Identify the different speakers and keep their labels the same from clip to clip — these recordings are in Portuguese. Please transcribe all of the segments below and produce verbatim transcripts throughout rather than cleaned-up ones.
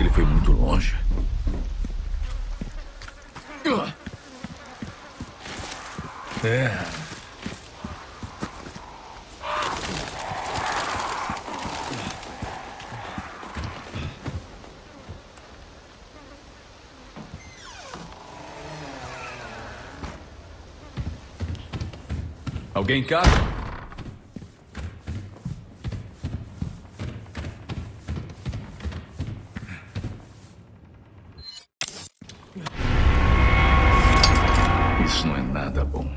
Speaker 1: ele foi muito longe. É. Alguém em casa? Isso não é nada bom.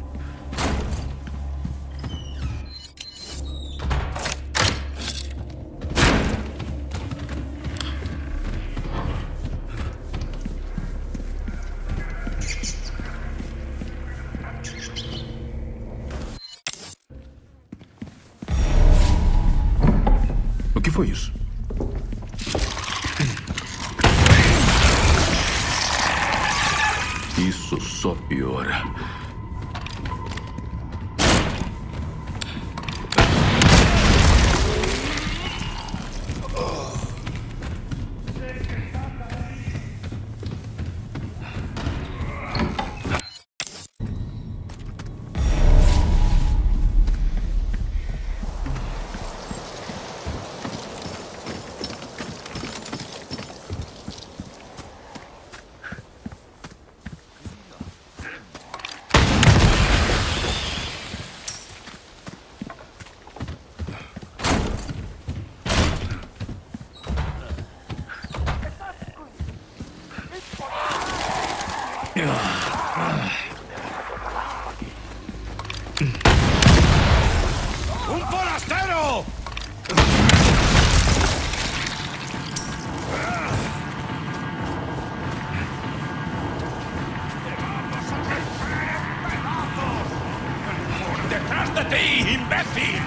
Speaker 1: O que foi isso? Isso só piora.
Speaker 2: ¡Un forastero! ¡Detrás de ti, imbécil!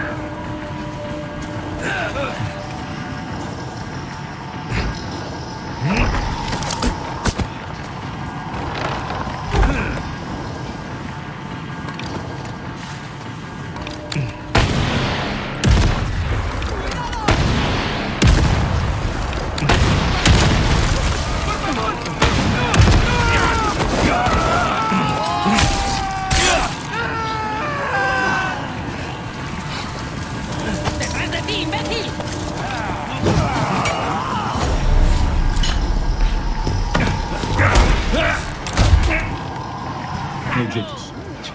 Speaker 1: Meu Deus.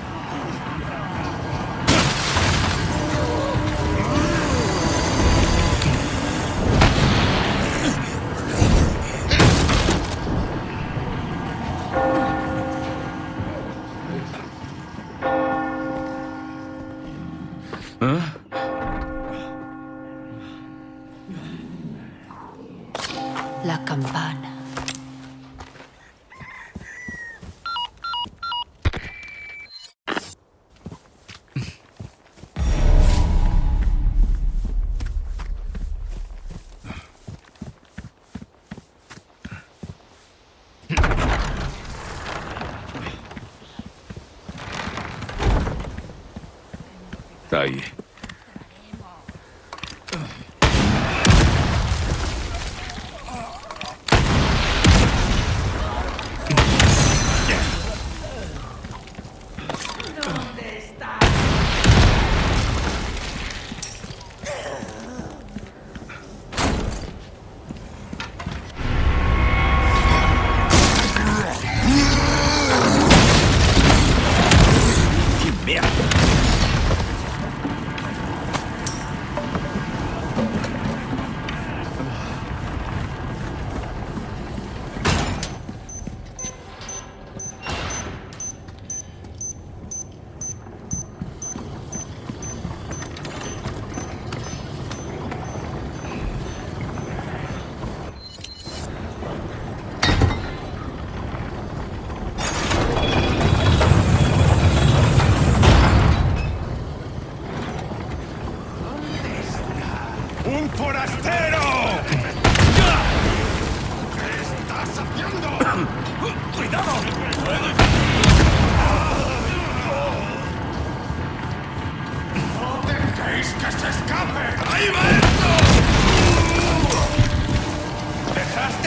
Speaker 1: Hã?
Speaker 3: La campana.
Speaker 1: Tá aí.
Speaker 2: Que merda! ¡Un forastero! ¿Qué estás haciendo? ¡Cuidado! ¡No dejéis que se escape! ¡Ahí va esto! ¡Detrás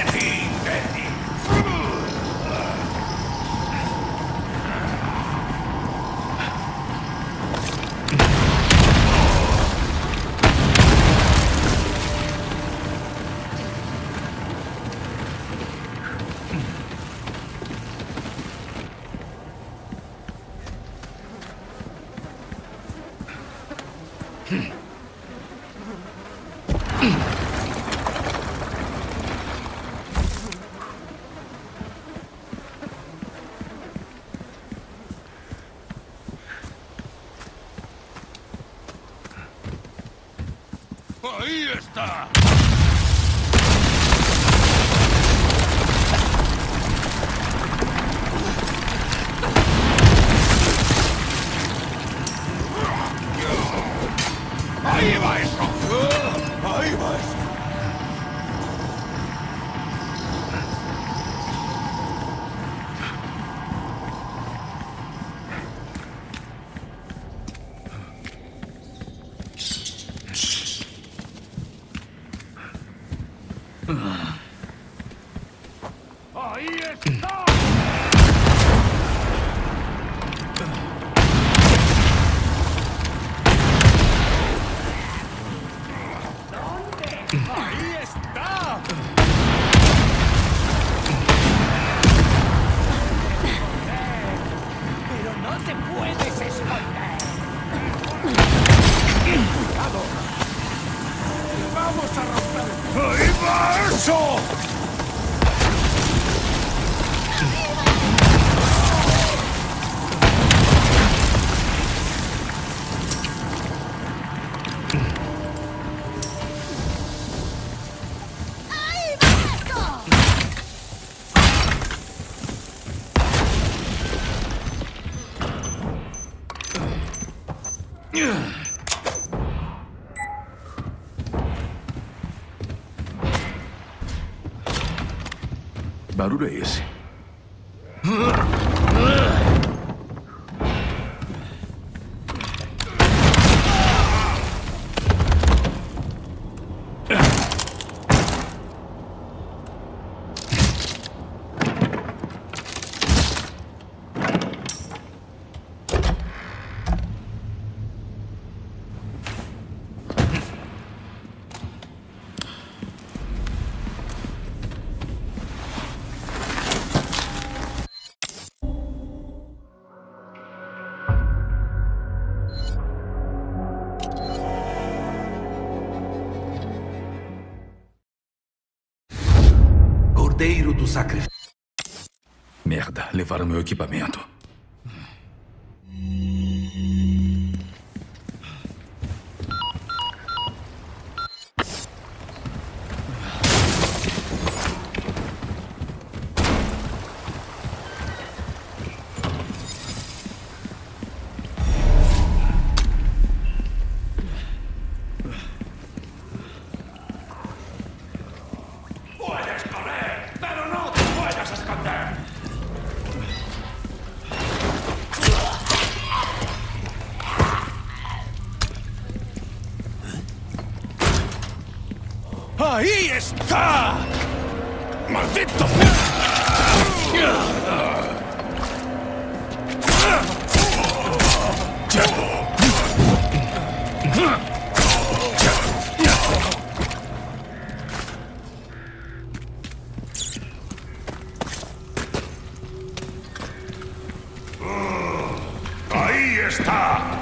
Speaker 2: ¡Ahí está! ¡Ahí va eso! ¡Ahí va eso! ¡Ahí está! ¡Ahí está!
Speaker 4: Pero no te puedes esconder.
Speaker 2: ¡Cuidado! ¡Vamos a romper! ¡Ahí va eso!
Speaker 1: Barulho é esse?
Speaker 5: Cordeiro do sacrifício.
Speaker 1: Merda, levaram meu equipamento.
Speaker 2: ¡Puedes correr! ¡Pero no te puedes esconder! ¡Ahí está! ¡Maldito! ¡Ahí está!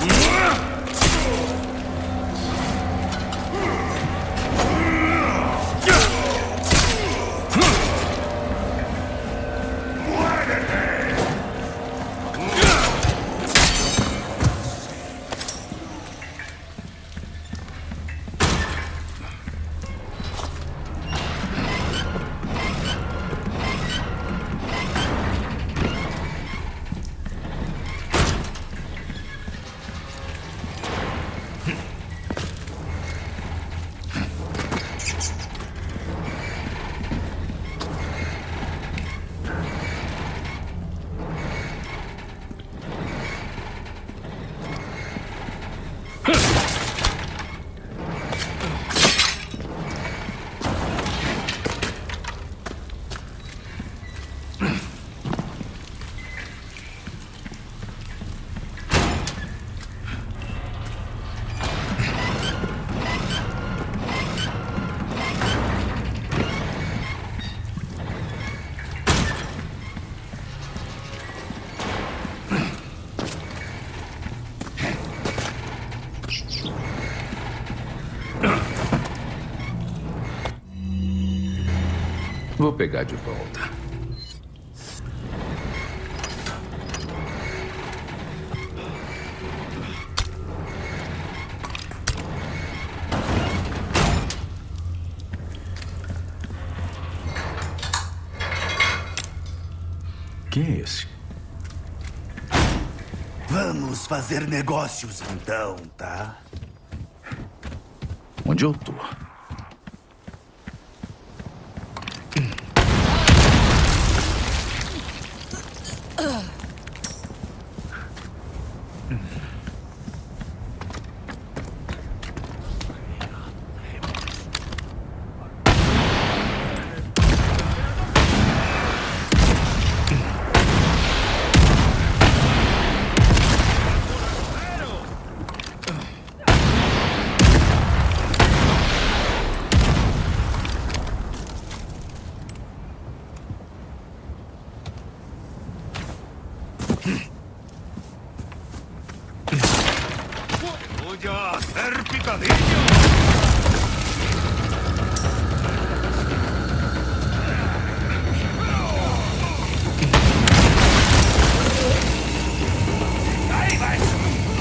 Speaker 1: Vou pegar de volta. Quem é esse?
Speaker 5: Vamos fazer negócios então, tá?
Speaker 1: Onde eu tô?
Speaker 2: ¡Voy a hacer picadillo! ¡Ahí va eso!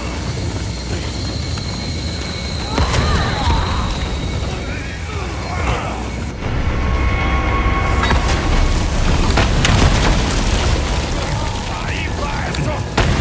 Speaker 2: ¡Ahí va eso!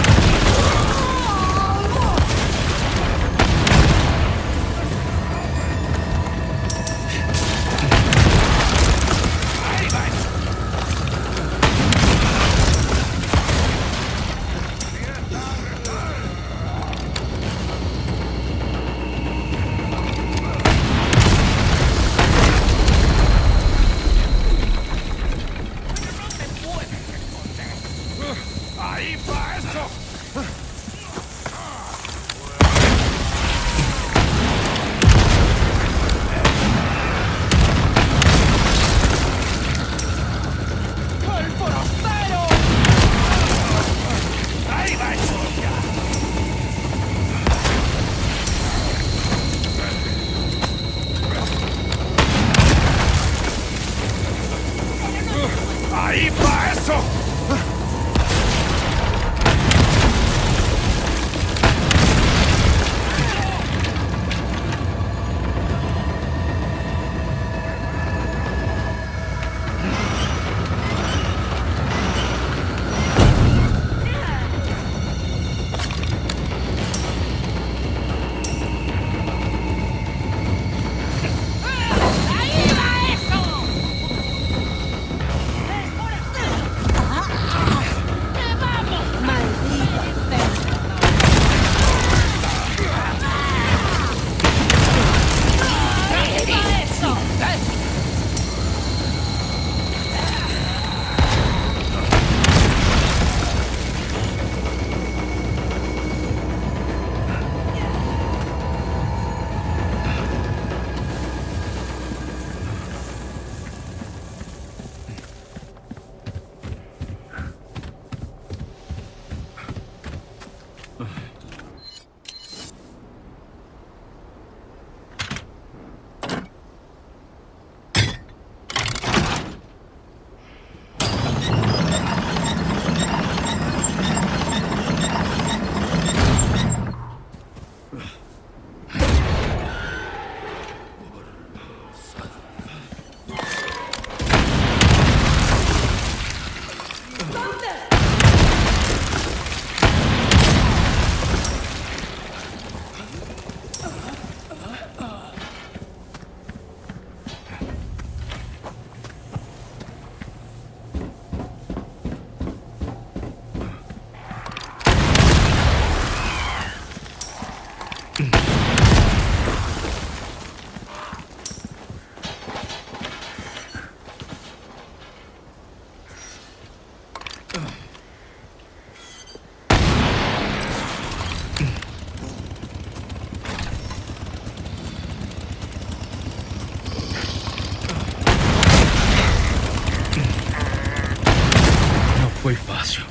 Speaker 2: ¡Ahí va eso!
Speaker 4: ¡El forastero!
Speaker 2: ¡Ahí va eso! ¡Ahí va eso!
Speaker 1: Foi fácil.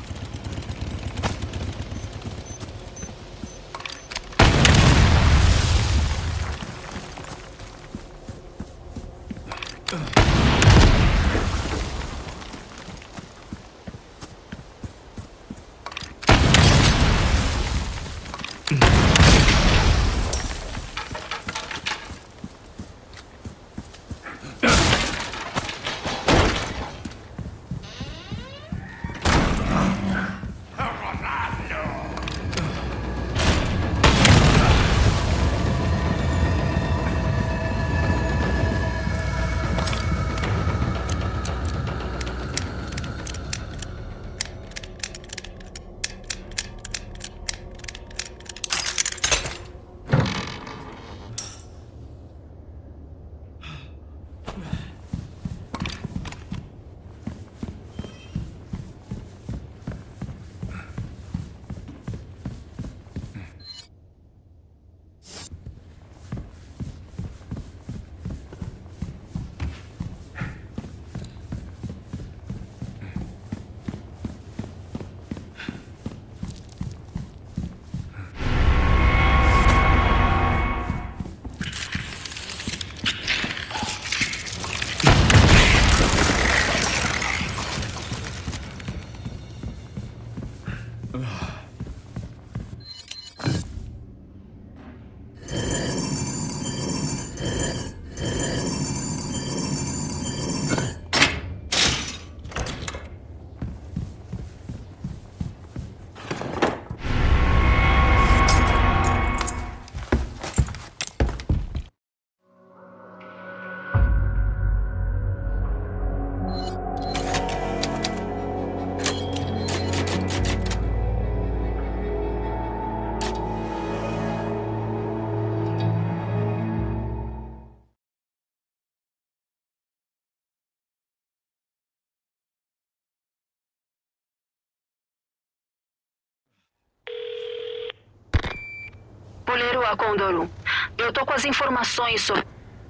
Speaker 3: Tripuleiro a Condor um. Eu tô com as informações sobre...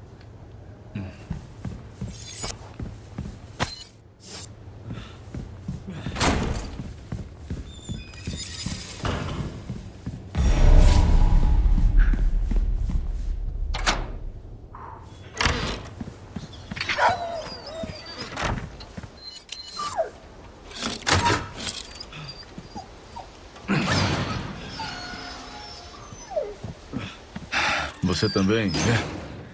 Speaker 1: Você também, né?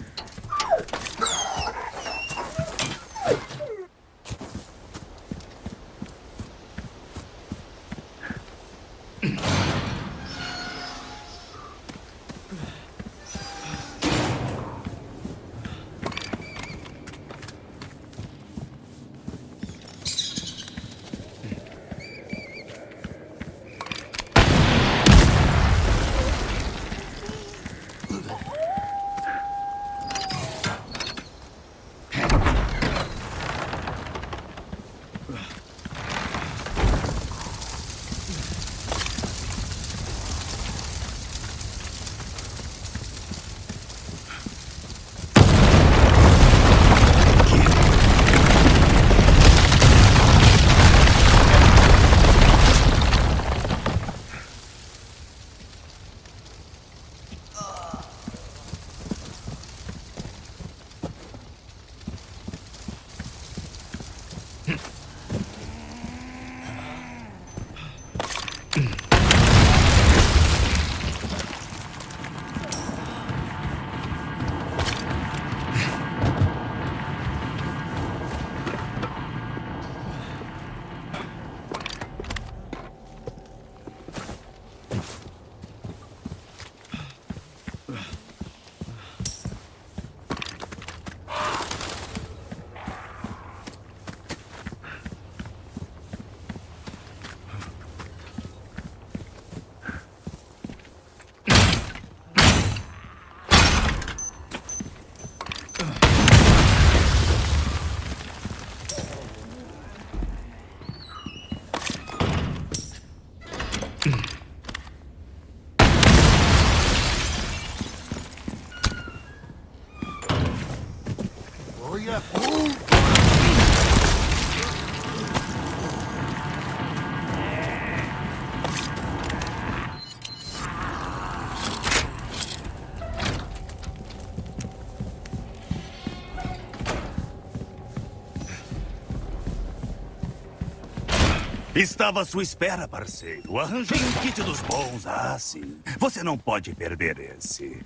Speaker 5: Estava à sua espera, parceiro. Arranjei um kit dos bons. Ah, sim. Você não pode perder esse.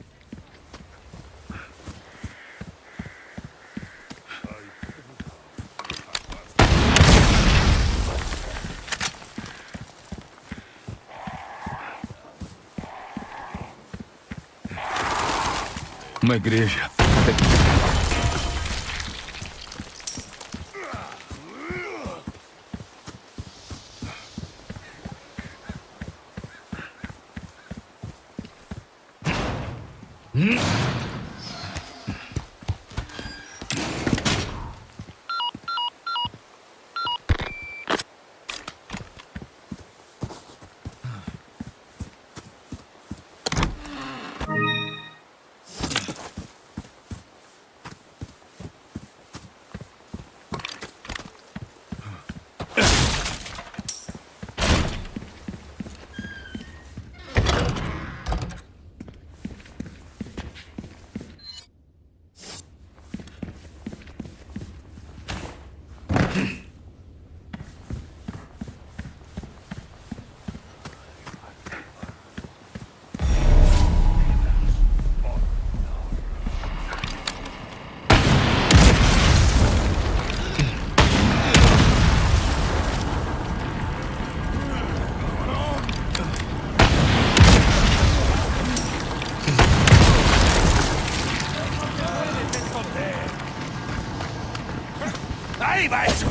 Speaker 1: Uma igreja.
Speaker 5: Aí embaixo!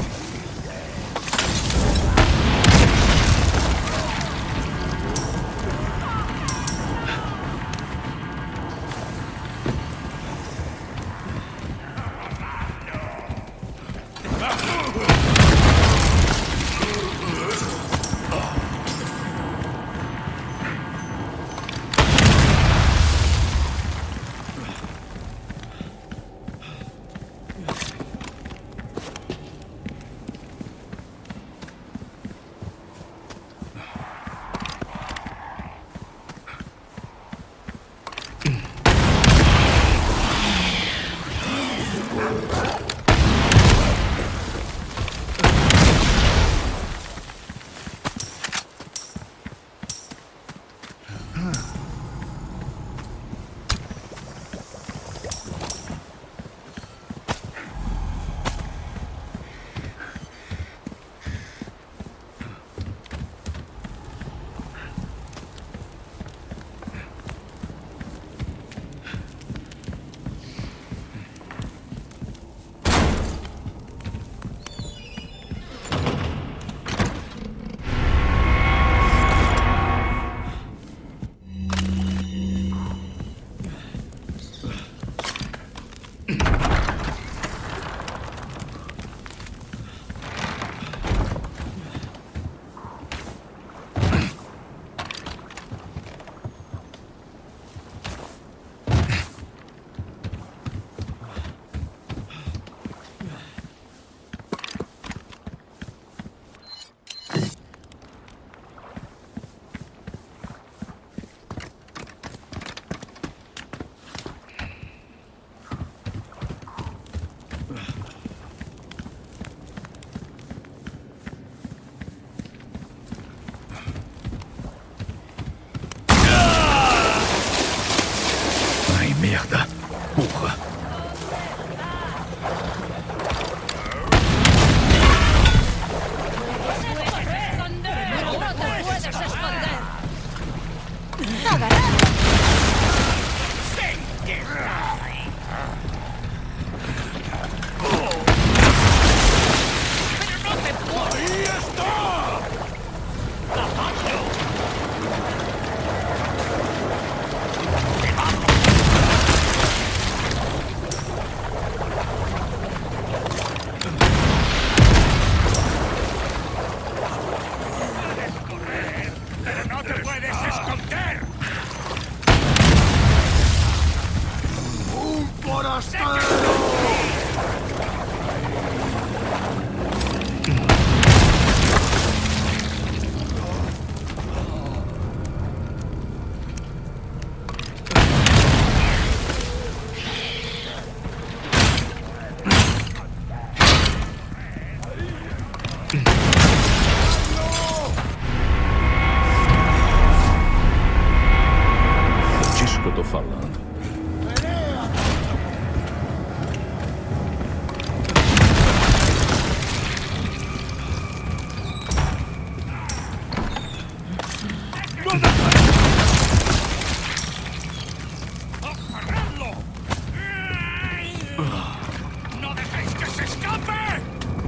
Speaker 1: Merda. Porra. Disso que eu tô falando.
Speaker 2: ¡No dejéis que se escape!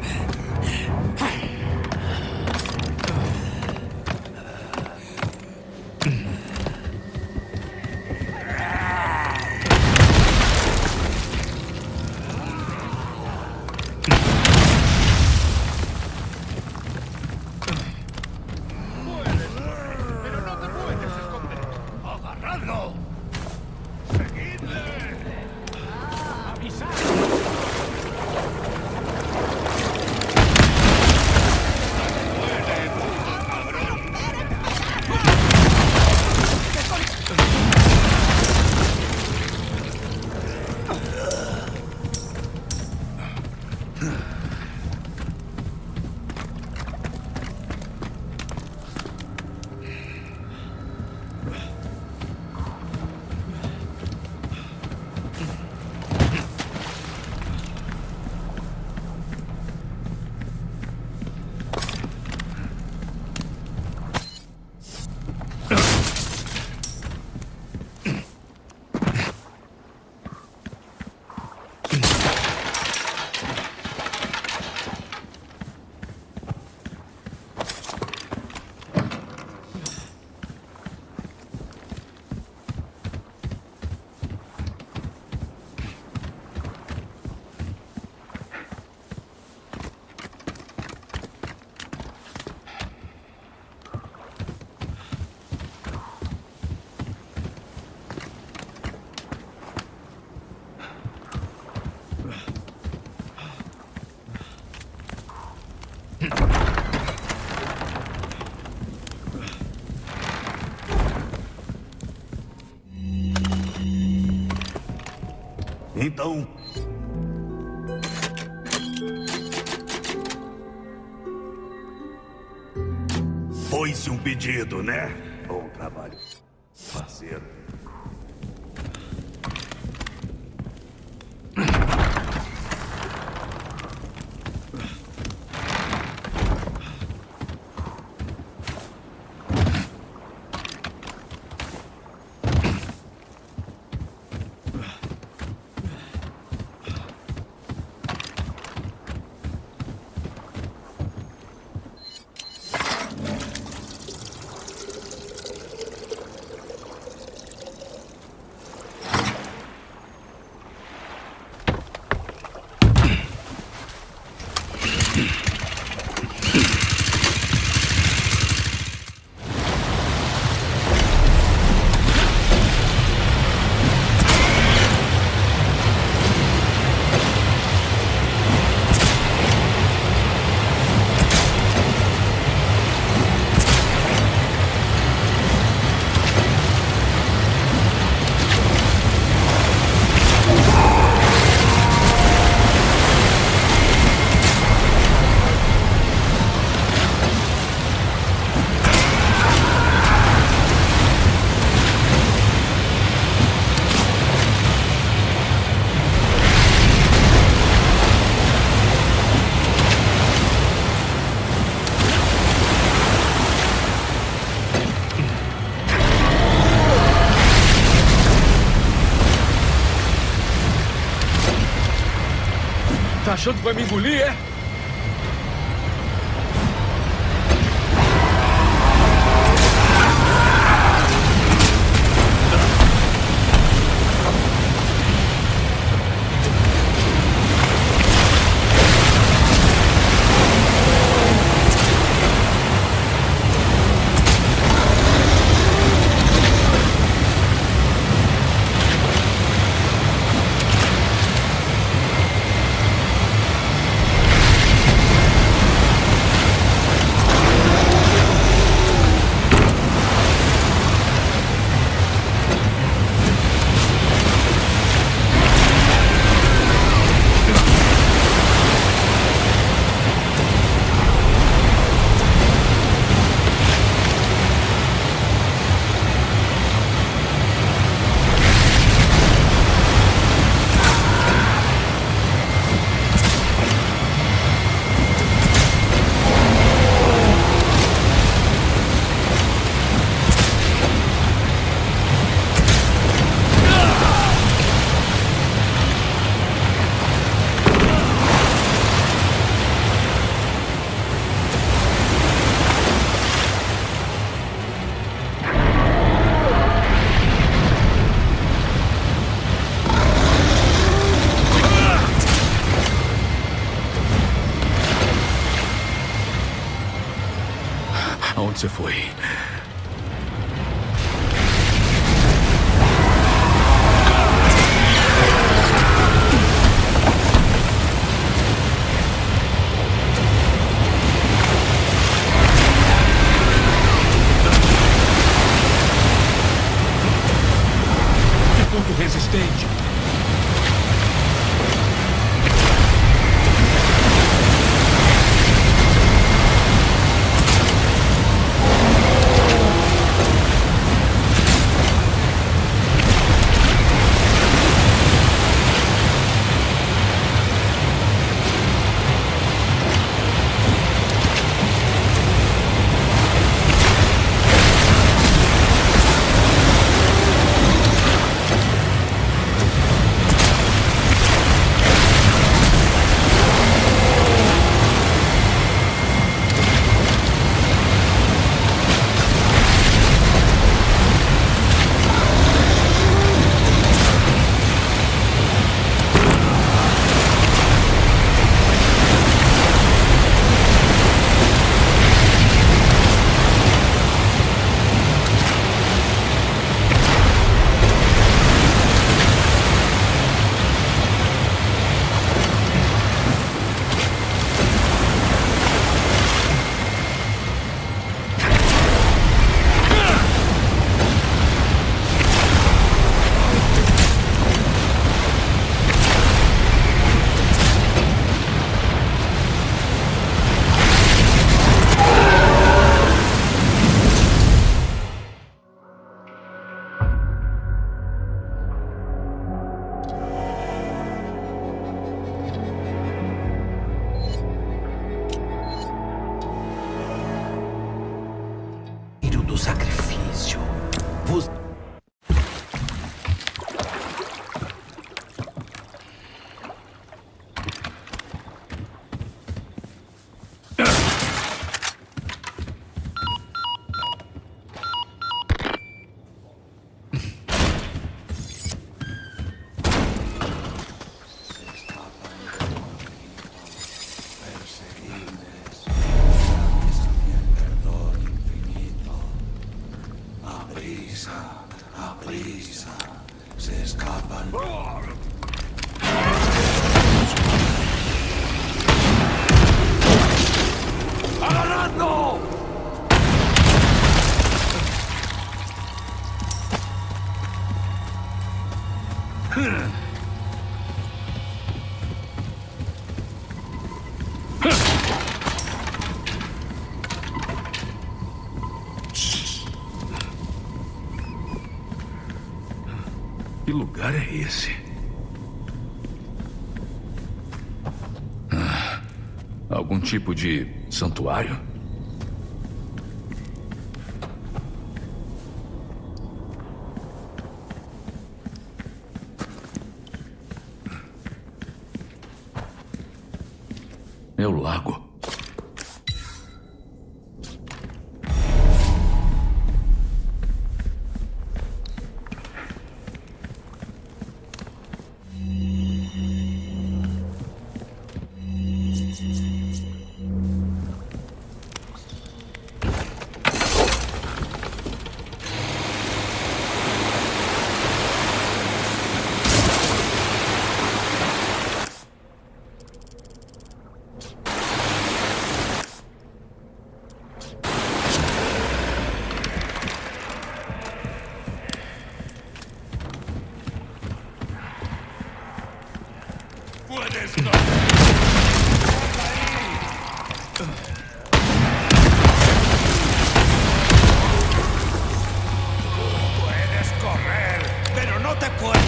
Speaker 2: ¡Pero no te puedes esconder! ¡Agarradlo! ¡Seguidle! ¡Avisad!
Speaker 5: Então... Foi-se um pedido, né? Bom trabalho, parceiro.
Speaker 1: Tá achando que vai me engolir, é? Aonde você foi? Que ponto resistente?
Speaker 5: Do sacrifício. Você... A prisa se escapan. ¡Agarradlo!
Speaker 1: Que lugar é esse? Ah, algum tipo de santuário? É o lago.
Speaker 2: ¡Puedes correr! ¡Puedes correr! ¡Pero no te puedes!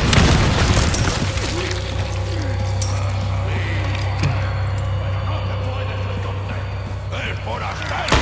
Speaker 2: ¡El forastero!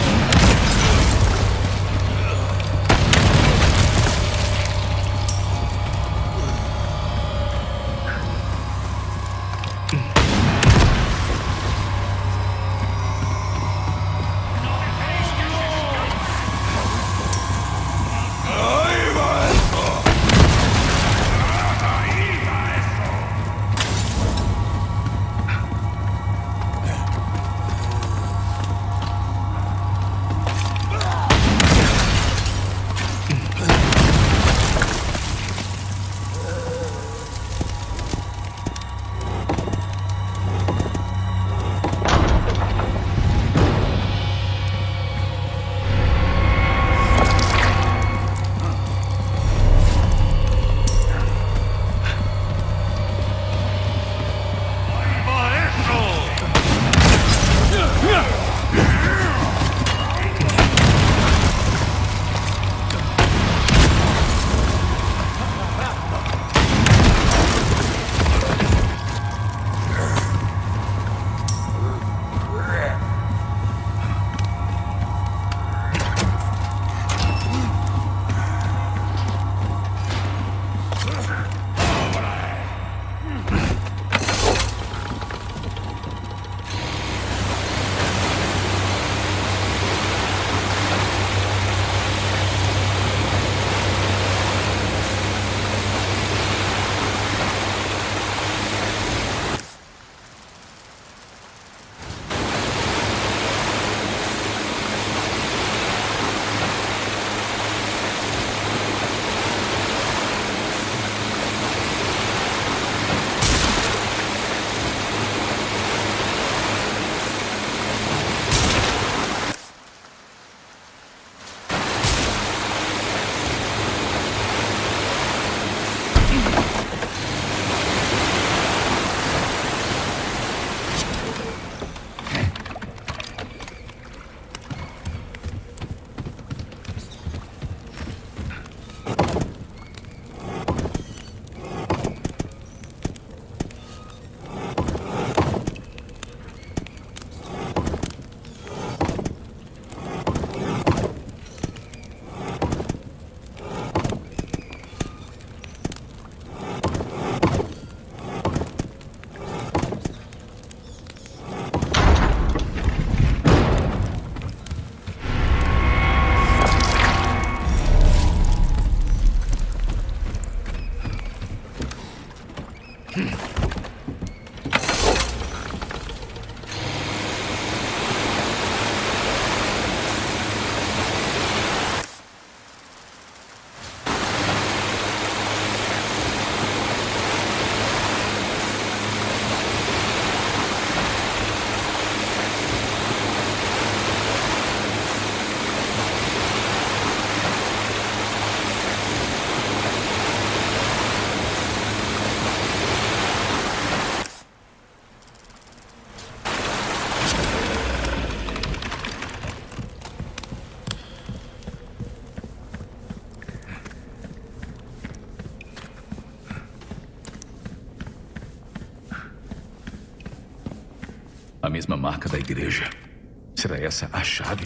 Speaker 1: A mesma marca da igreja. Será essa a chave?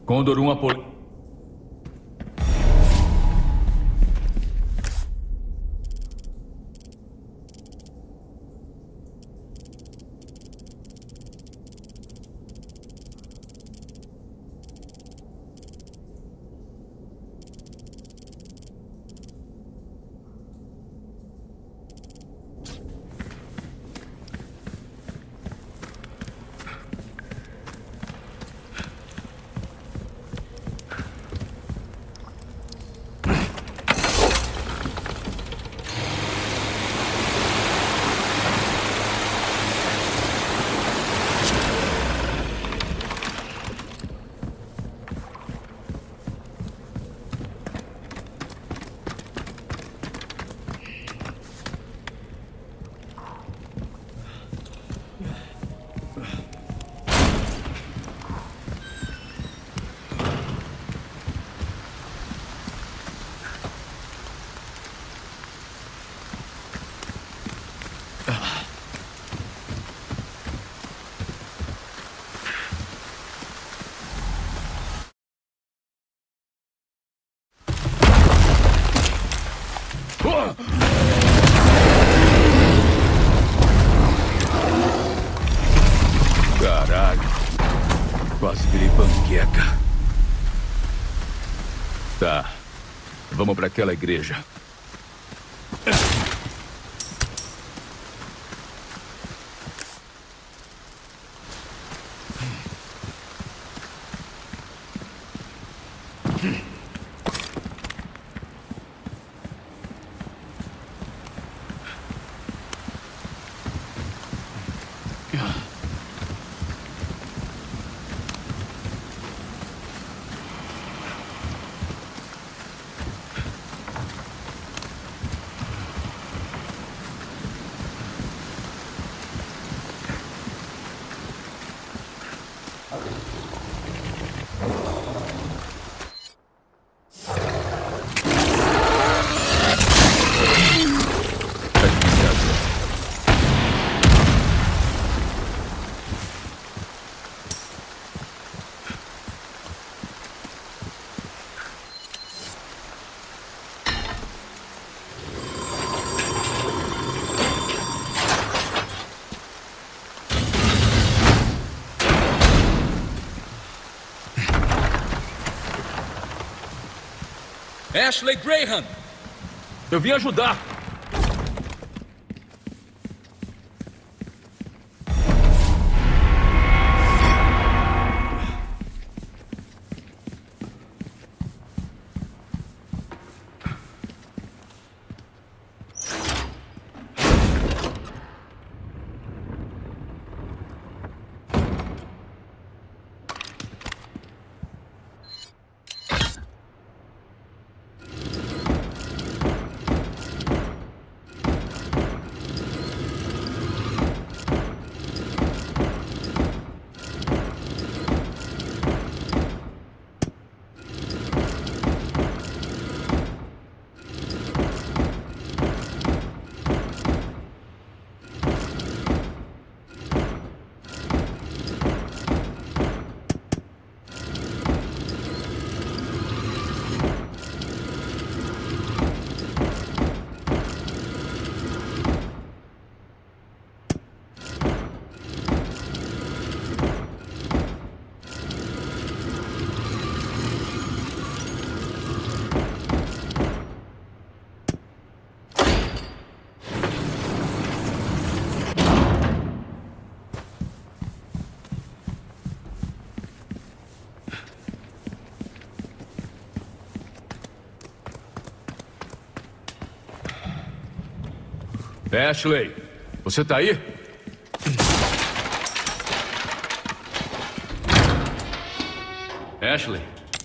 Speaker 1: Condor um Apolo. Caralho. Quase virei panqueca. Tá. Vamos para aquela igreja. Ashley Graham! Eu vim ajudar! Ashley, você tá aí? Ashley?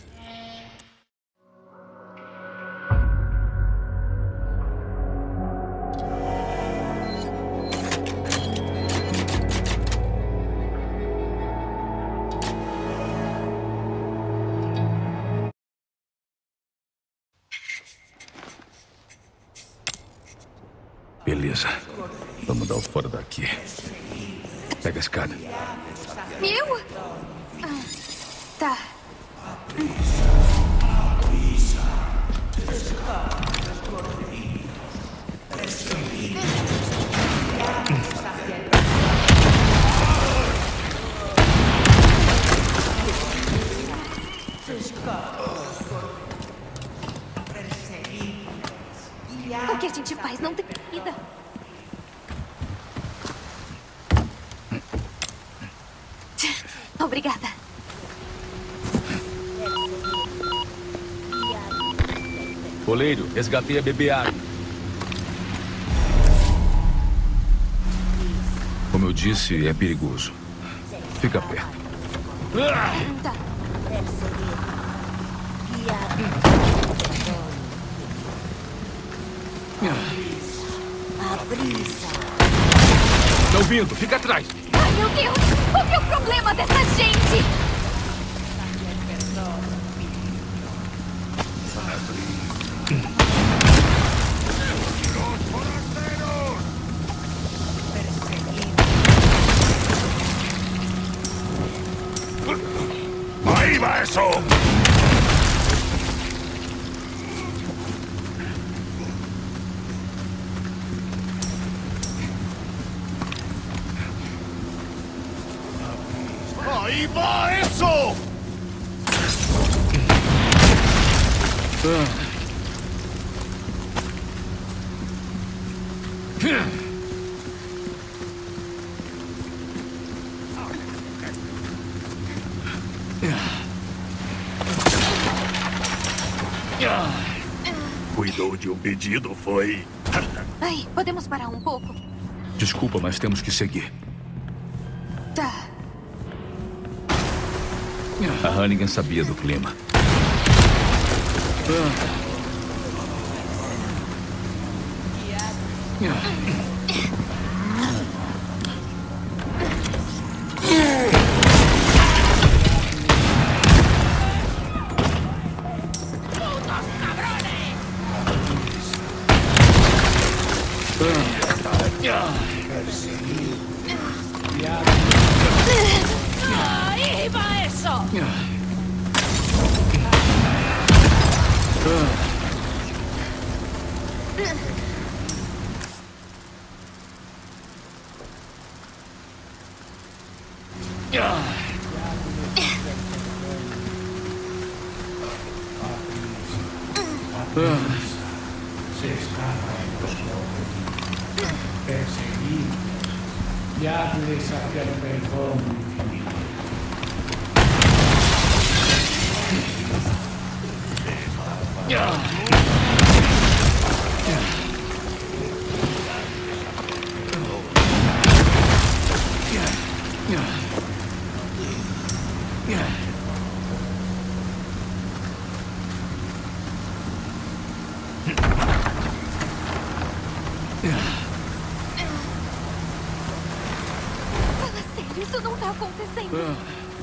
Speaker 1: Beleza. Vamos dar o fora daqui. Pega a escada.
Speaker 6: Eu? Ah, tá. O que a gente faz? Não tem vida. Obrigada.
Speaker 1: Coleiro, resgatei a bebê água. Como eu disse, é perigoso. Fica perto.
Speaker 6: Tá.
Speaker 1: Tá ouvindo? Fica atrás.
Speaker 6: Ai, meu Deus! O que é o problema dessa gente?
Speaker 5: Ahí va eso. ¡Ahí va eso! Cuidou de um pedido, foi?
Speaker 6: Ai, podemos parar um pouco?
Speaker 1: Desculpa, mas temos que seguir.
Speaker 6: Tá.
Speaker 1: A Hannigan sabia do clima.
Speaker 4: ¡Ahí va eso!
Speaker 7: Se escapan los lobos. Perseguid. Guiadles hacia el perdón infinito.
Speaker 6: Fala sério, isso não tá acontecendo.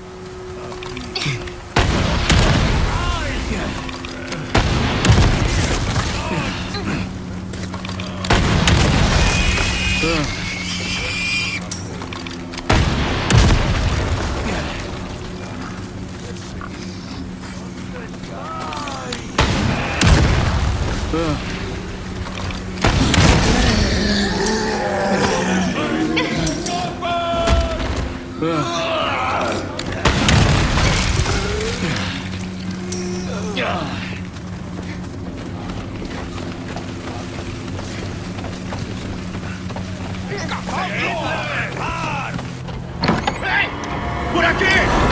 Speaker 5: Por aqui!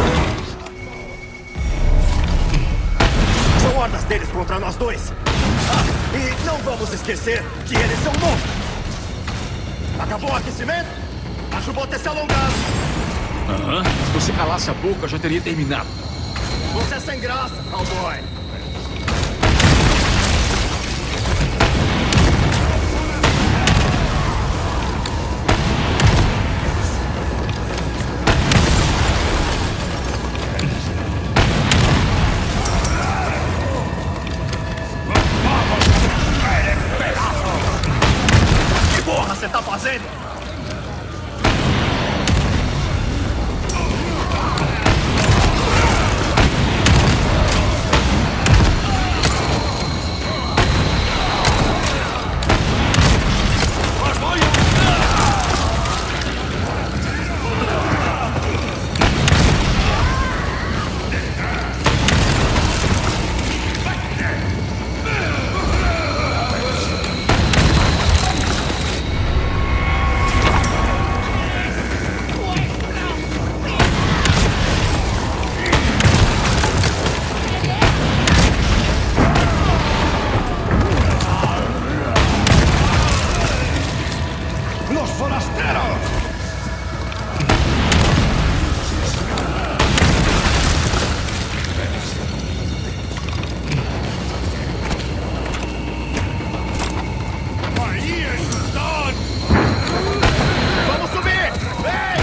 Speaker 5: São hordas deles contra nós dois. Ah, e não vamos esquecer que eles são monstros. Acabou o aquecimento? Acho bom ter se alongado.
Speaker 1: Aham. Se você calasse a boca, já teria terminado.
Speaker 5: Você é sem graça, cowboy. Que porra você tá fazendo? Aí estão! Vamos subir! Vem!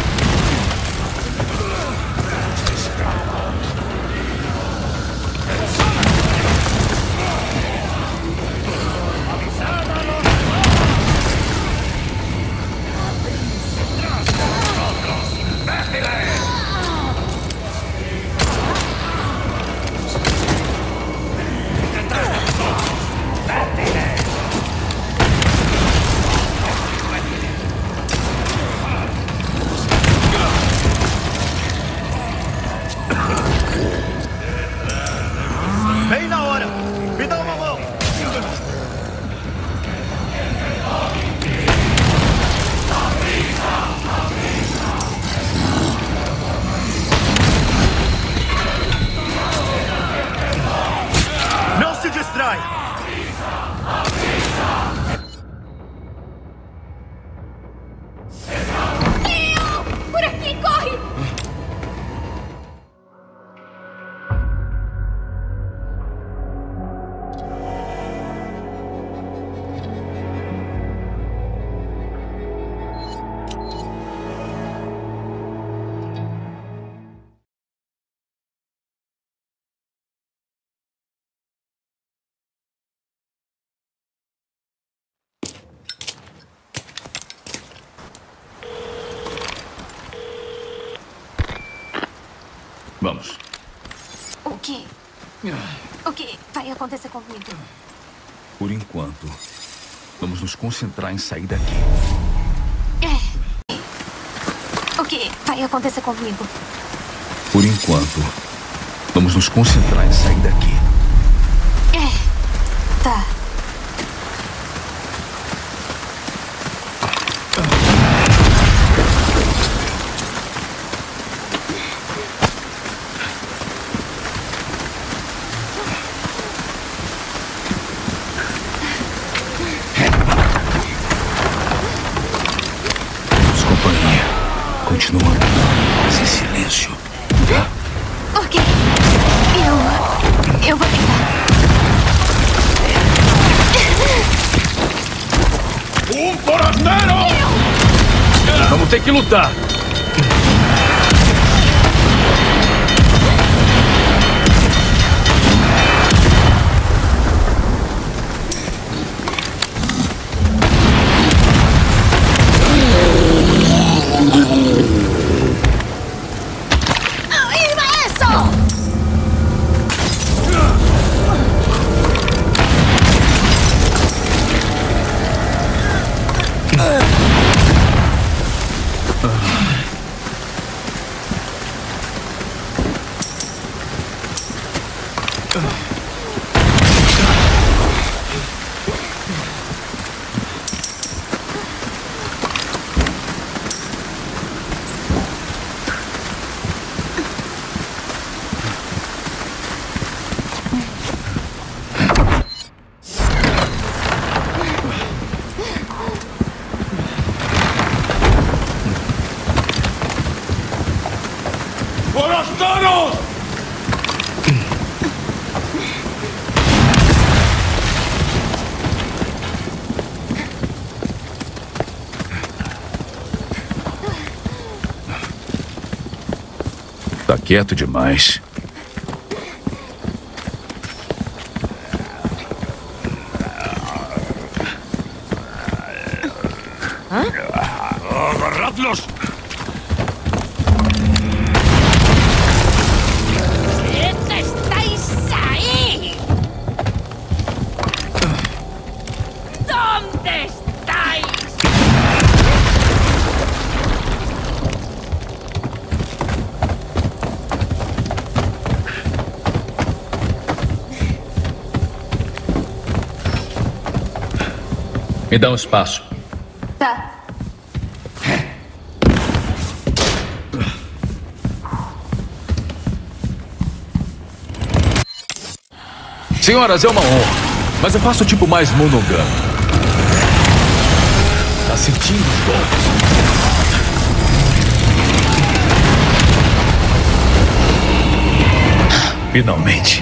Speaker 5: Bem na hora! Me dá uma mão! Não se distrai!
Speaker 6: Por aqui, corre!
Speaker 1: Vamos.
Speaker 6: O quê? O que vai acontecer comigo?
Speaker 1: Por enquanto, vamos nos concentrar em sair daqui.
Speaker 6: É. O que vai acontecer comigo?
Speaker 1: Por enquanto, vamos nos concentrar em sair daqui.
Speaker 6: É. Tá.
Speaker 1: Continua andando, mas em silêncio.
Speaker 6: Ok. Eu... Eu vou tentar.
Speaker 2: Um forasteiro!
Speaker 1: Vamos ter que lutar.
Speaker 2: ¡Forasteros!
Speaker 1: Tá quieto demais.
Speaker 2: ¡Agarradlos!
Speaker 4: ¡Estáis ahí! ¿Dónde estáis?
Speaker 1: Me dá um espaço.
Speaker 6: Tá.
Speaker 1: Senhoras, é uma honra, mas eu faço o tipo mais monogâmico. Tá sentindo os golpes? Finalmente.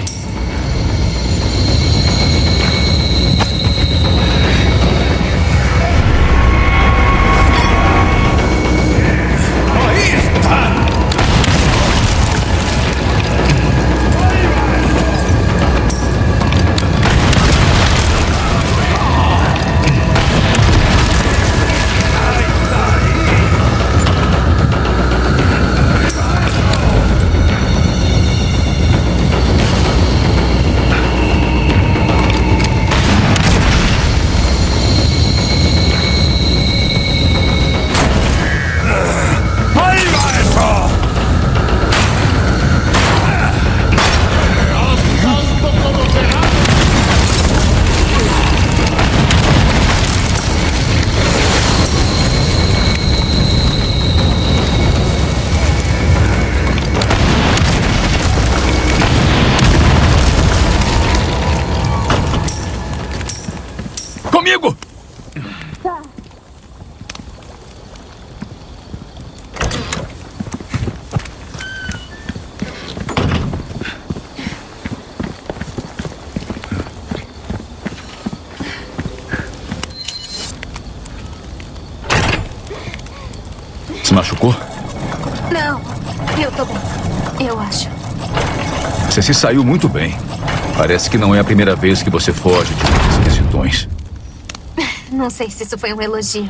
Speaker 1: machucou?
Speaker 6: Não, eu tô bem. Eu acho.
Speaker 1: Você se saiu muito bem. Parece que não é a primeira vez que você foge de esquisitões.
Speaker 6: Não sei se isso foi um elogio.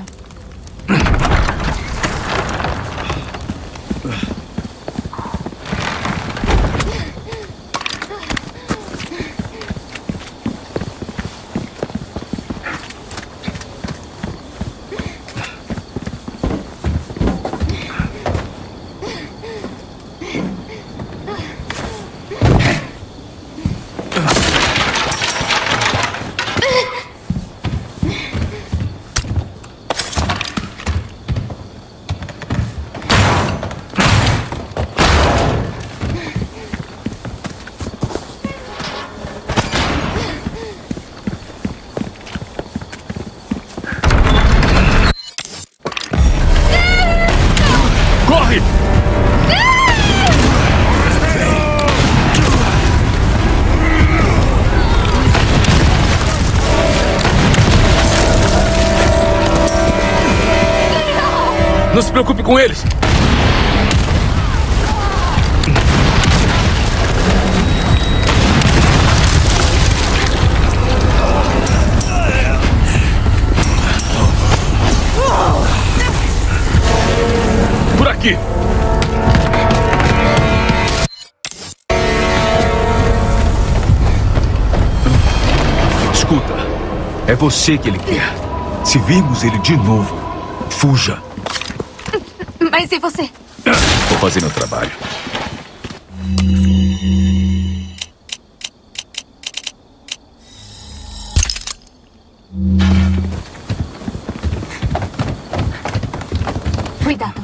Speaker 1: Corre! Não se preocupe com eles. Por aqui. Escuta, é você que ele quer. Se virmos ele de novo, fuja.
Speaker 6: Mas e você?
Speaker 1: Vou fazer meu trabalho.
Speaker 6: Cuidado.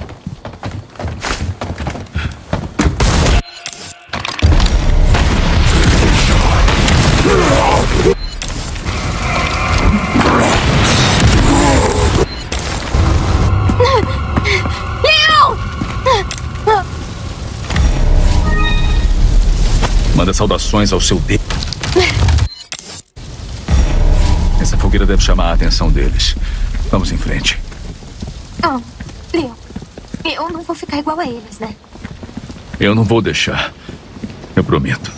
Speaker 1: Manda saudações ao seu Deus. Essa fogueira deve chamar a atenção deles. Vamos em frente.
Speaker 6: Oh, Leon, eu não vou ficar igual a eles, né?
Speaker 1: Eu não vou deixar. Eu prometo.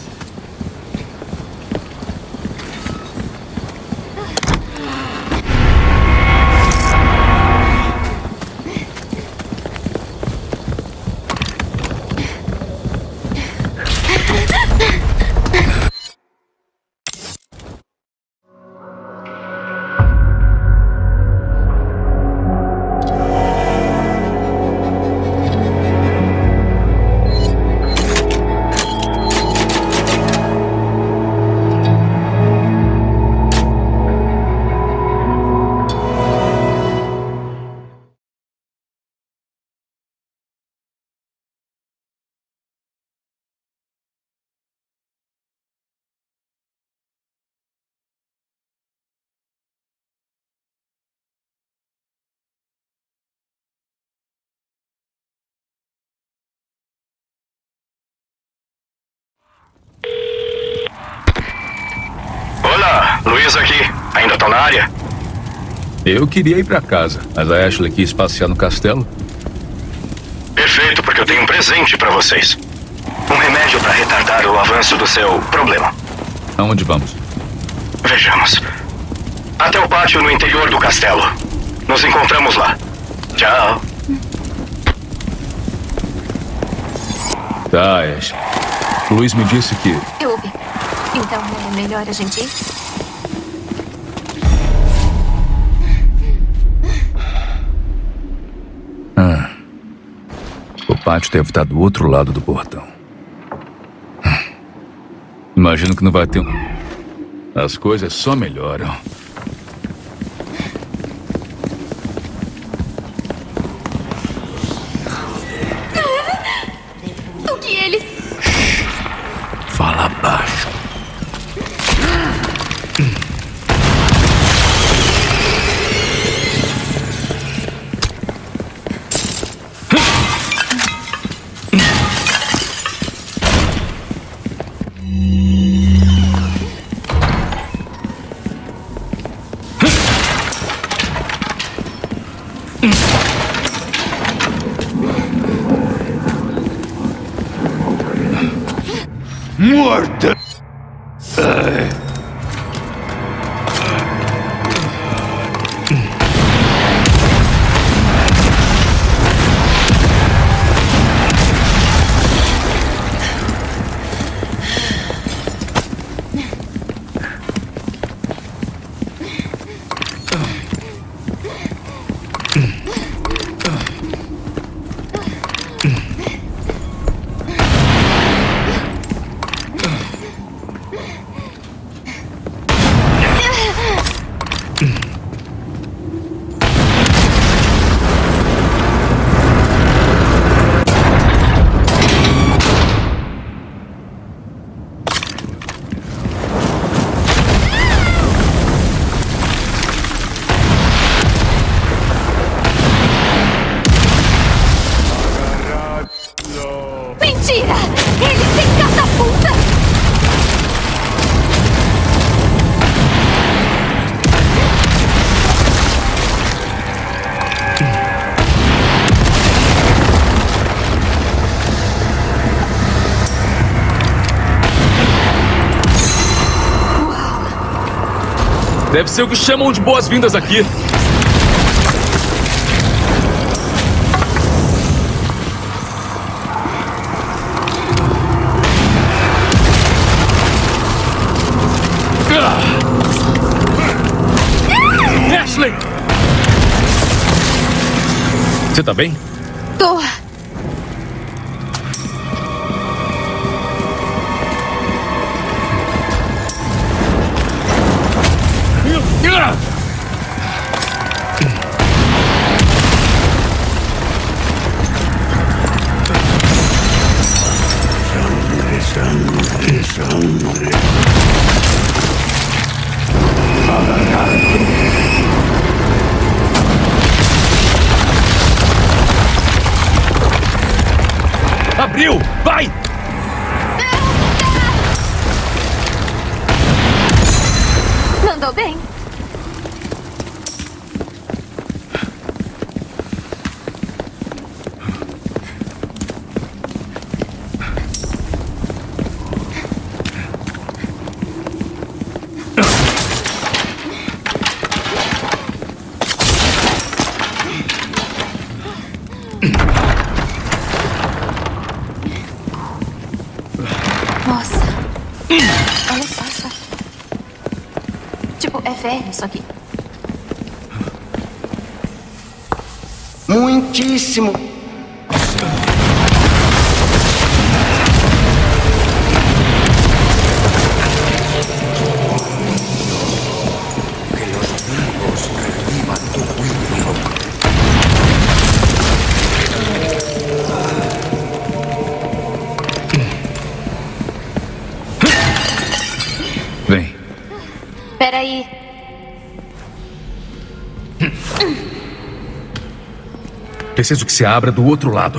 Speaker 8: Olá, Luiz aqui. Ainda estão na área?
Speaker 1: Eu queria ir pra casa, mas a Ashley quis passear no castelo.
Speaker 8: Perfeito, porque eu tenho um presente pra vocês. Um remédio pra retardar o avanço do seu problema.
Speaker 1: Aonde vamos?
Speaker 8: Vejamos. Até o pátio no interior do castelo. Nos encontramos lá. Tchau.
Speaker 1: Tá, Ashley. O Luiz me disse que...
Speaker 6: Eu ouvi. Então é melhor a gente ir?
Speaker 1: Ah, o pátio deve estar do outro lado do portão. Imagino que não vai ter um... As coisas só melhoram.
Speaker 6: O que eles...
Speaker 1: Fala baixo.
Speaker 2: morta.
Speaker 6: Mentira! Eles têm catapulta!
Speaker 1: Deve ser o que chamam de boas-vindas aqui. Ashley! Você tá bem?
Speaker 6: Tô.
Speaker 2: Sangue, sangue.
Speaker 1: Abriu! Vai!
Speaker 6: Mandou bem. Nossa. Olha só isso aqui. Tipo, é velho isso aqui.
Speaker 9: Muitíssimo. Que los vivos revivan tu juicio.
Speaker 1: Vem.
Speaker 6: Peraí.
Speaker 1: Preciso que se abra do outro lado.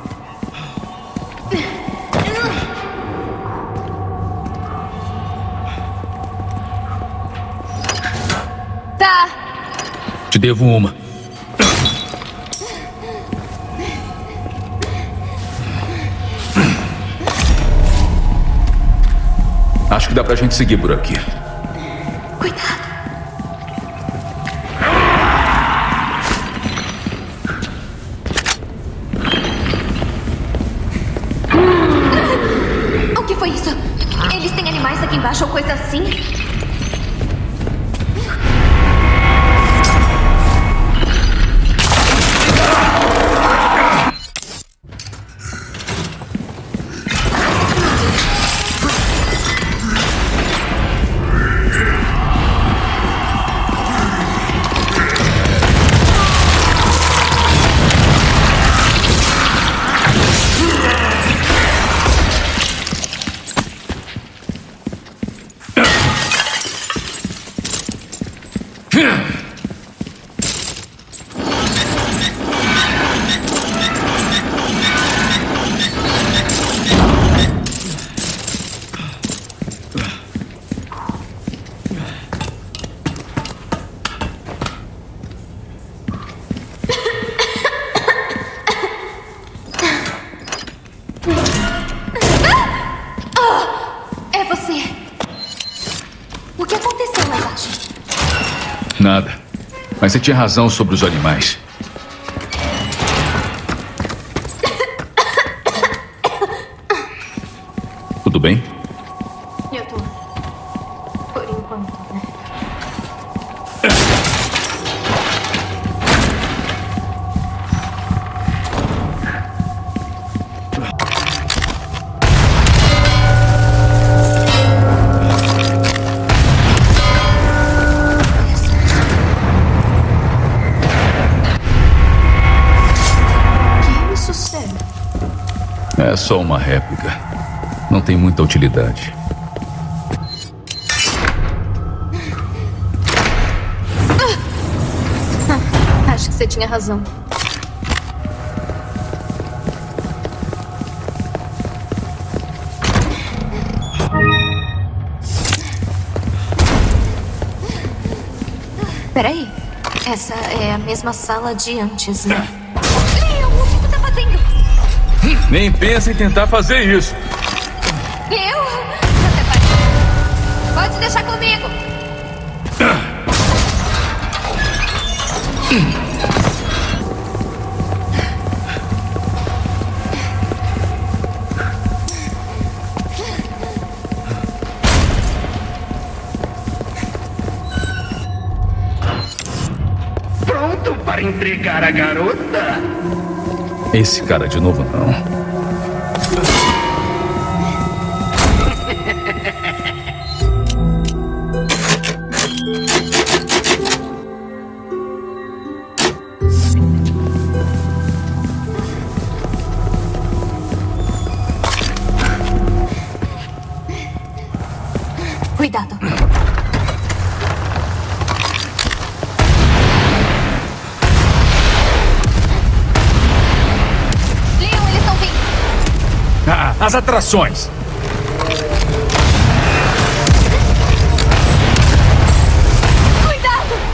Speaker 6: Tá.
Speaker 1: Te devo uma. Acho que dá pra gente seguir por aqui.
Speaker 6: Cuidado. O que foi isso? Eles têm animais aqui embaixo ou coisa assim?
Speaker 1: Mas você tinha razão sobre os animais. Tudo bem?
Speaker 6: Eu tô... Por enquanto, né? Que isso serve?
Speaker 1: É só uma réplica. Não tem muita utilidade.
Speaker 6: Acho que você tinha razão. Peraí. Essa é a mesma sala de antes, né? Leon, o que você tá fazendo?
Speaker 1: Nem pensa em tentar fazer isso.
Speaker 6: Eu? Até parece. Pode deixar comigo.
Speaker 8: Pronto para entregar a garota?
Speaker 1: Esse cara de novo não.
Speaker 6: Cuidado. Leon, eles estão vindo.
Speaker 1: Ah, as atrações.
Speaker 6: Cuidado!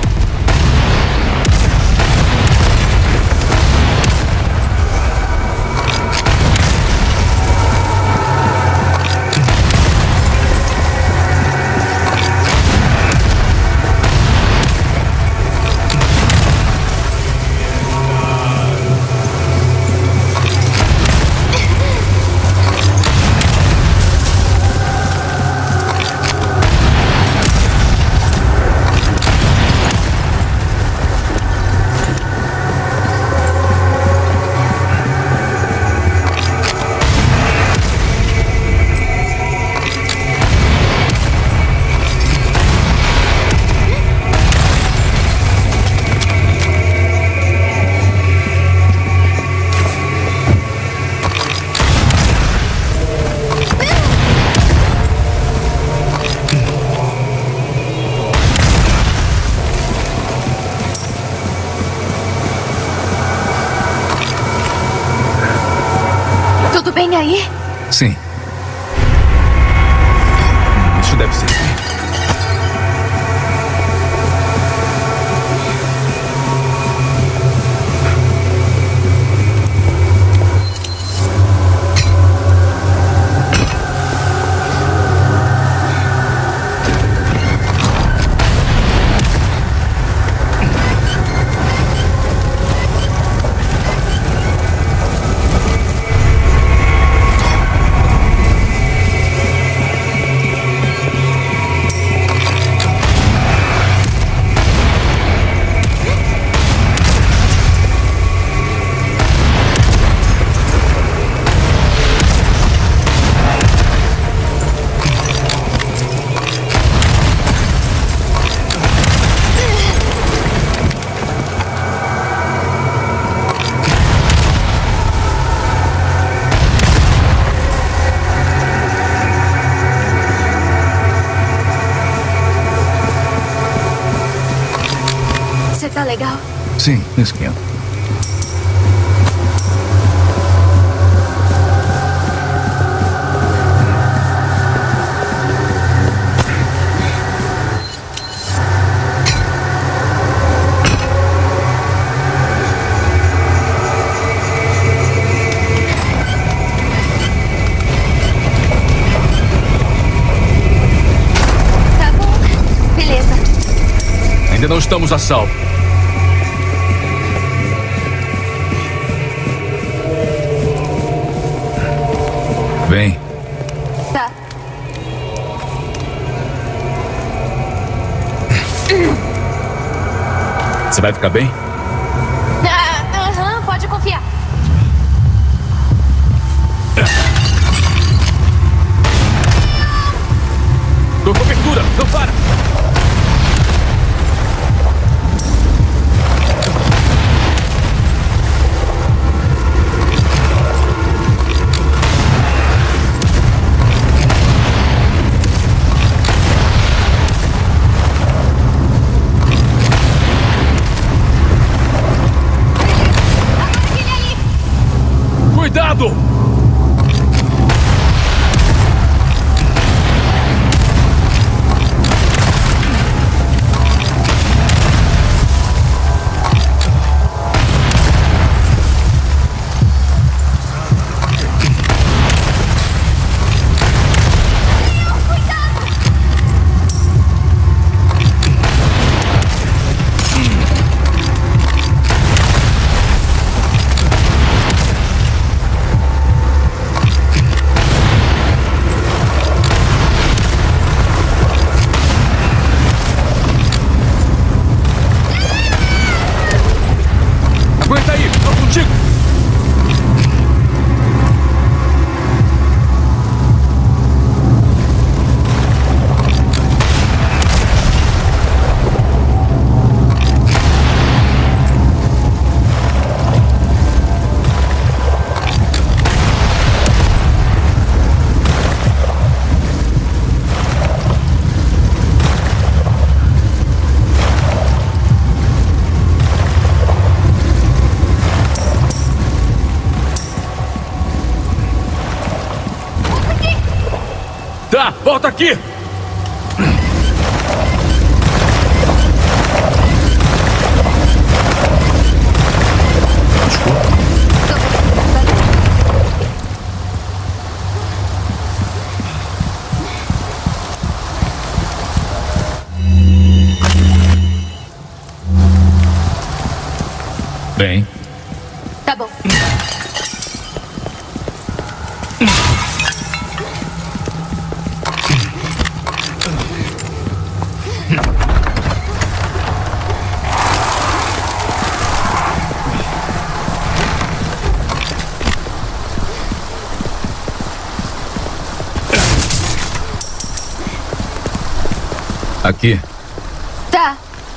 Speaker 6: Tudo bem aí?
Speaker 1: Sim. Isso deve servir.
Speaker 6: Você tá legal?
Speaker 1: Sim, não esquenta.
Speaker 6: Tá bom. Beleza.
Speaker 1: Ainda não estamos a salvo. Vem.
Speaker 6: Tá.
Speaker 1: Você vai ficar bem?
Speaker 6: Ah, aham, pode confiar.
Speaker 1: Dou cobertura, não para! Cuidado! Aguenta aí, tô contigo! Tá, volta aqui! Bem.
Speaker 6: Tá bom.
Speaker 1: Aqui.
Speaker 6: Tá.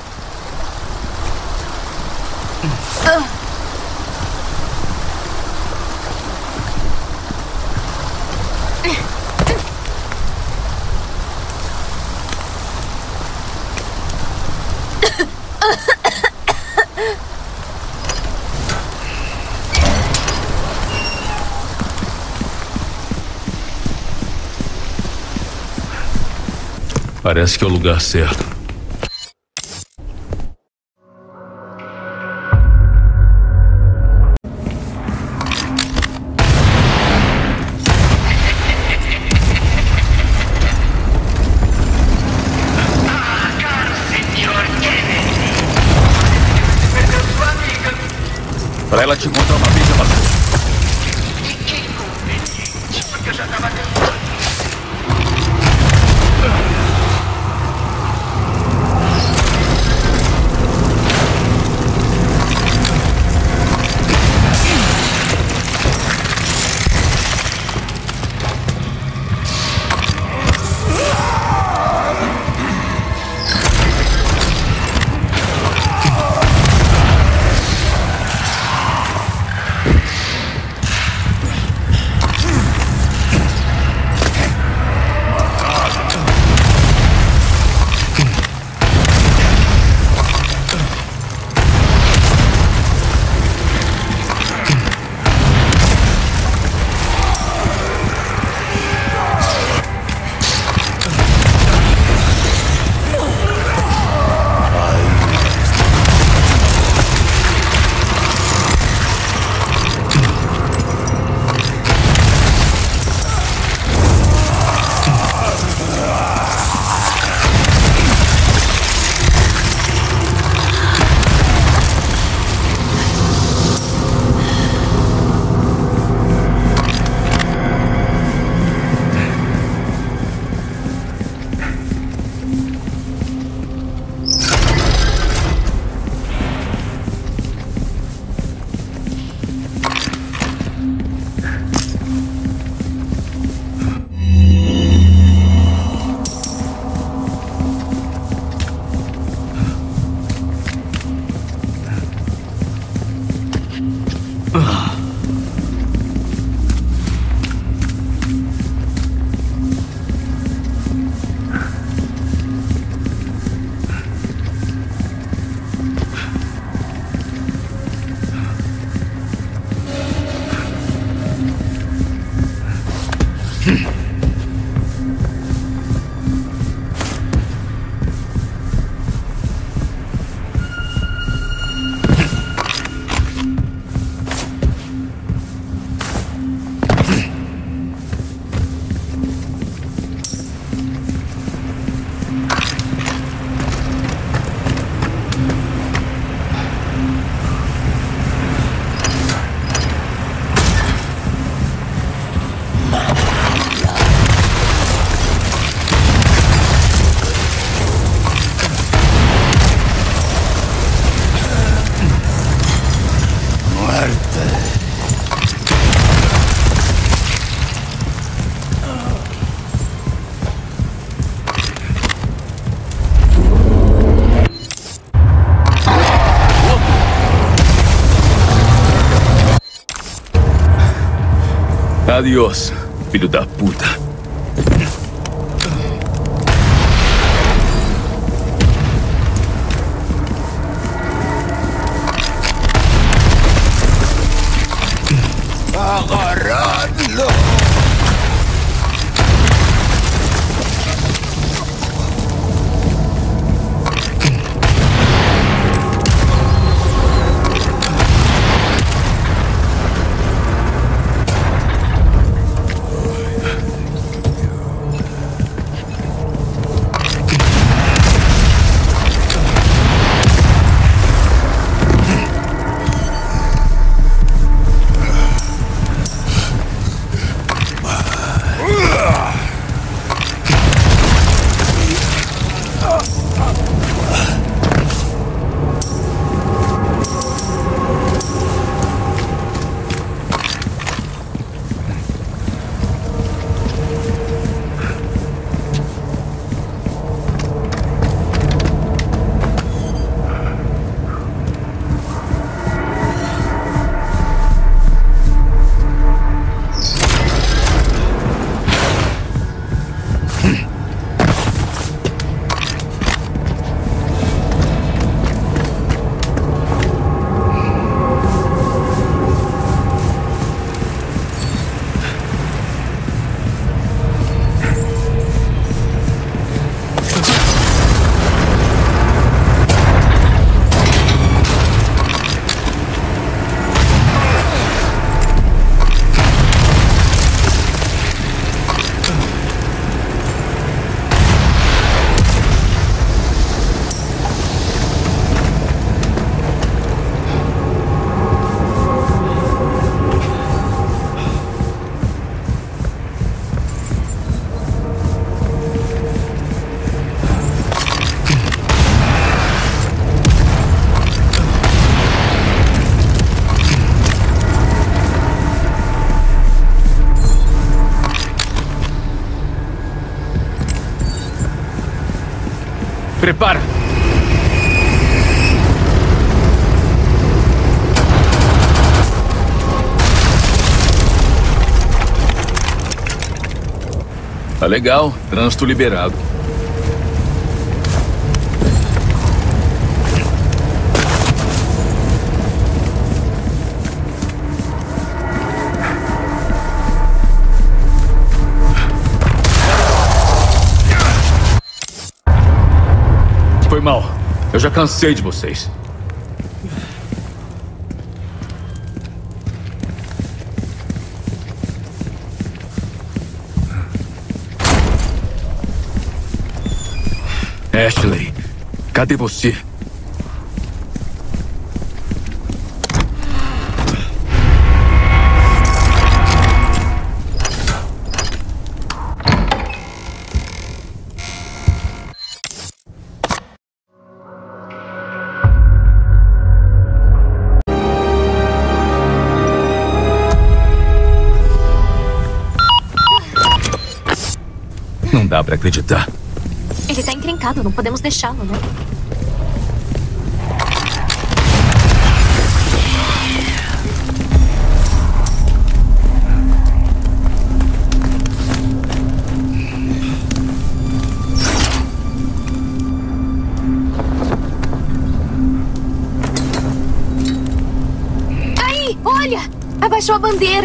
Speaker 6: Ah.
Speaker 1: Parece que é o lugar certo. Pra ela te encontrar uma vez, ela...
Speaker 8: Que conveniente, porque eu já tava tentando.
Speaker 1: Adiós, filho da puta.
Speaker 9: Agarradlo!
Speaker 1: Prepara! Tá legal, trânsito liberado. Foi mal. Eu já cansei de vocês. Ashley, cadê você? Não dá pra acreditar.
Speaker 6: Ele tá encrencado, não podemos deixá-lo, né? Olha! Abaixou a bandeira!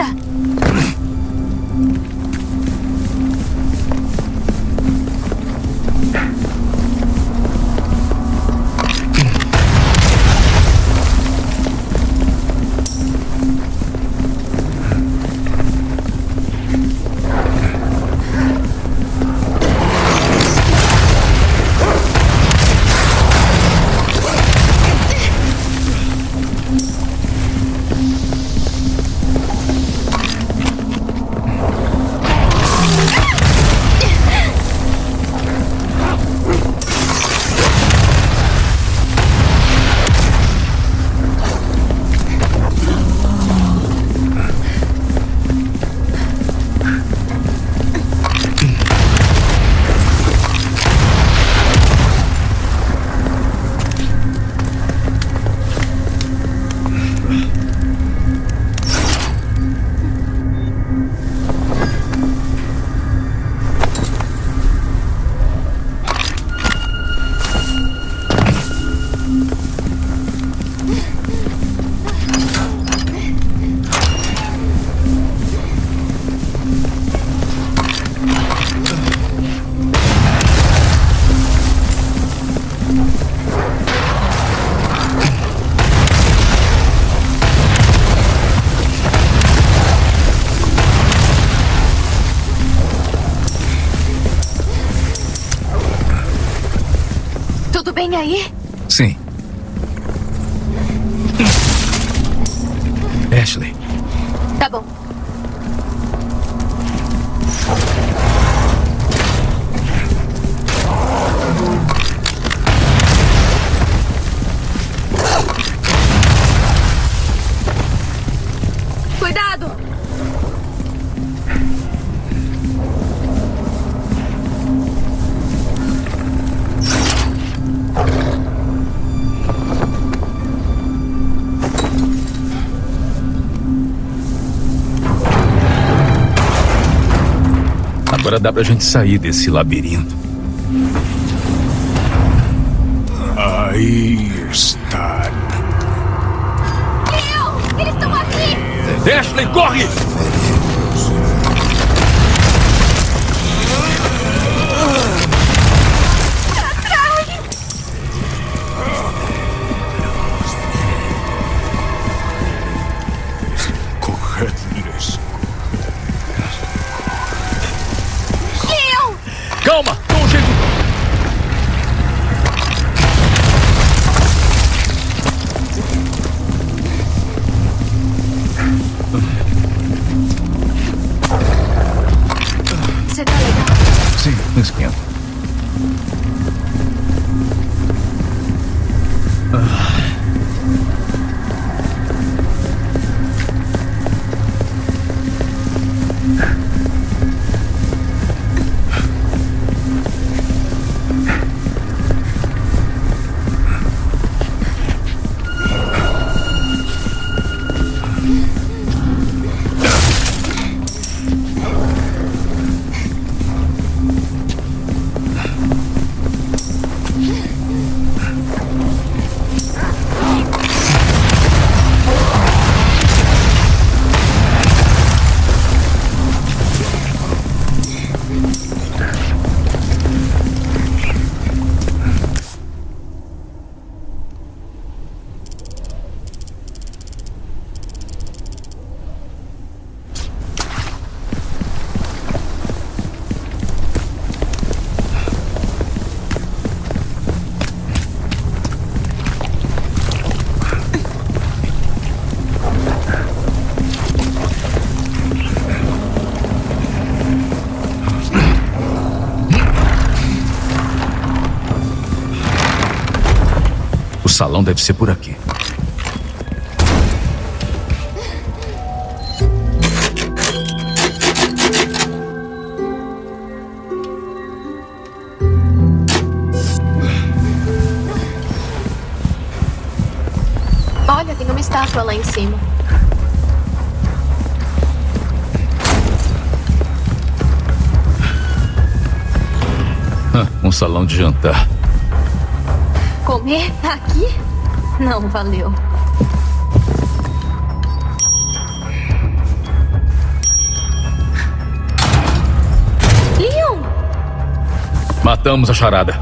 Speaker 6: Tudo bem aí?
Speaker 1: Sim. Ashley.
Speaker 6: Tá bom. Cuidado!
Speaker 1: Agora dá pra gente sair desse labirinto.
Speaker 7: Aí está.
Speaker 6: Leon! Eles estão aqui!
Speaker 1: Ashley, corre!
Speaker 7: Corredores.
Speaker 6: Leon!
Speaker 1: Calma! Dá um jeito!
Speaker 6: Você tá legal?
Speaker 1: Sim, não esquenta. Ah. O salão deve ser por aqui.
Speaker 6: Olha, tem uma estátua lá em cima.
Speaker 1: Ah, um salão de jantar.
Speaker 6: Comer aqui? Não, valeu.
Speaker 1: Matamos a charada.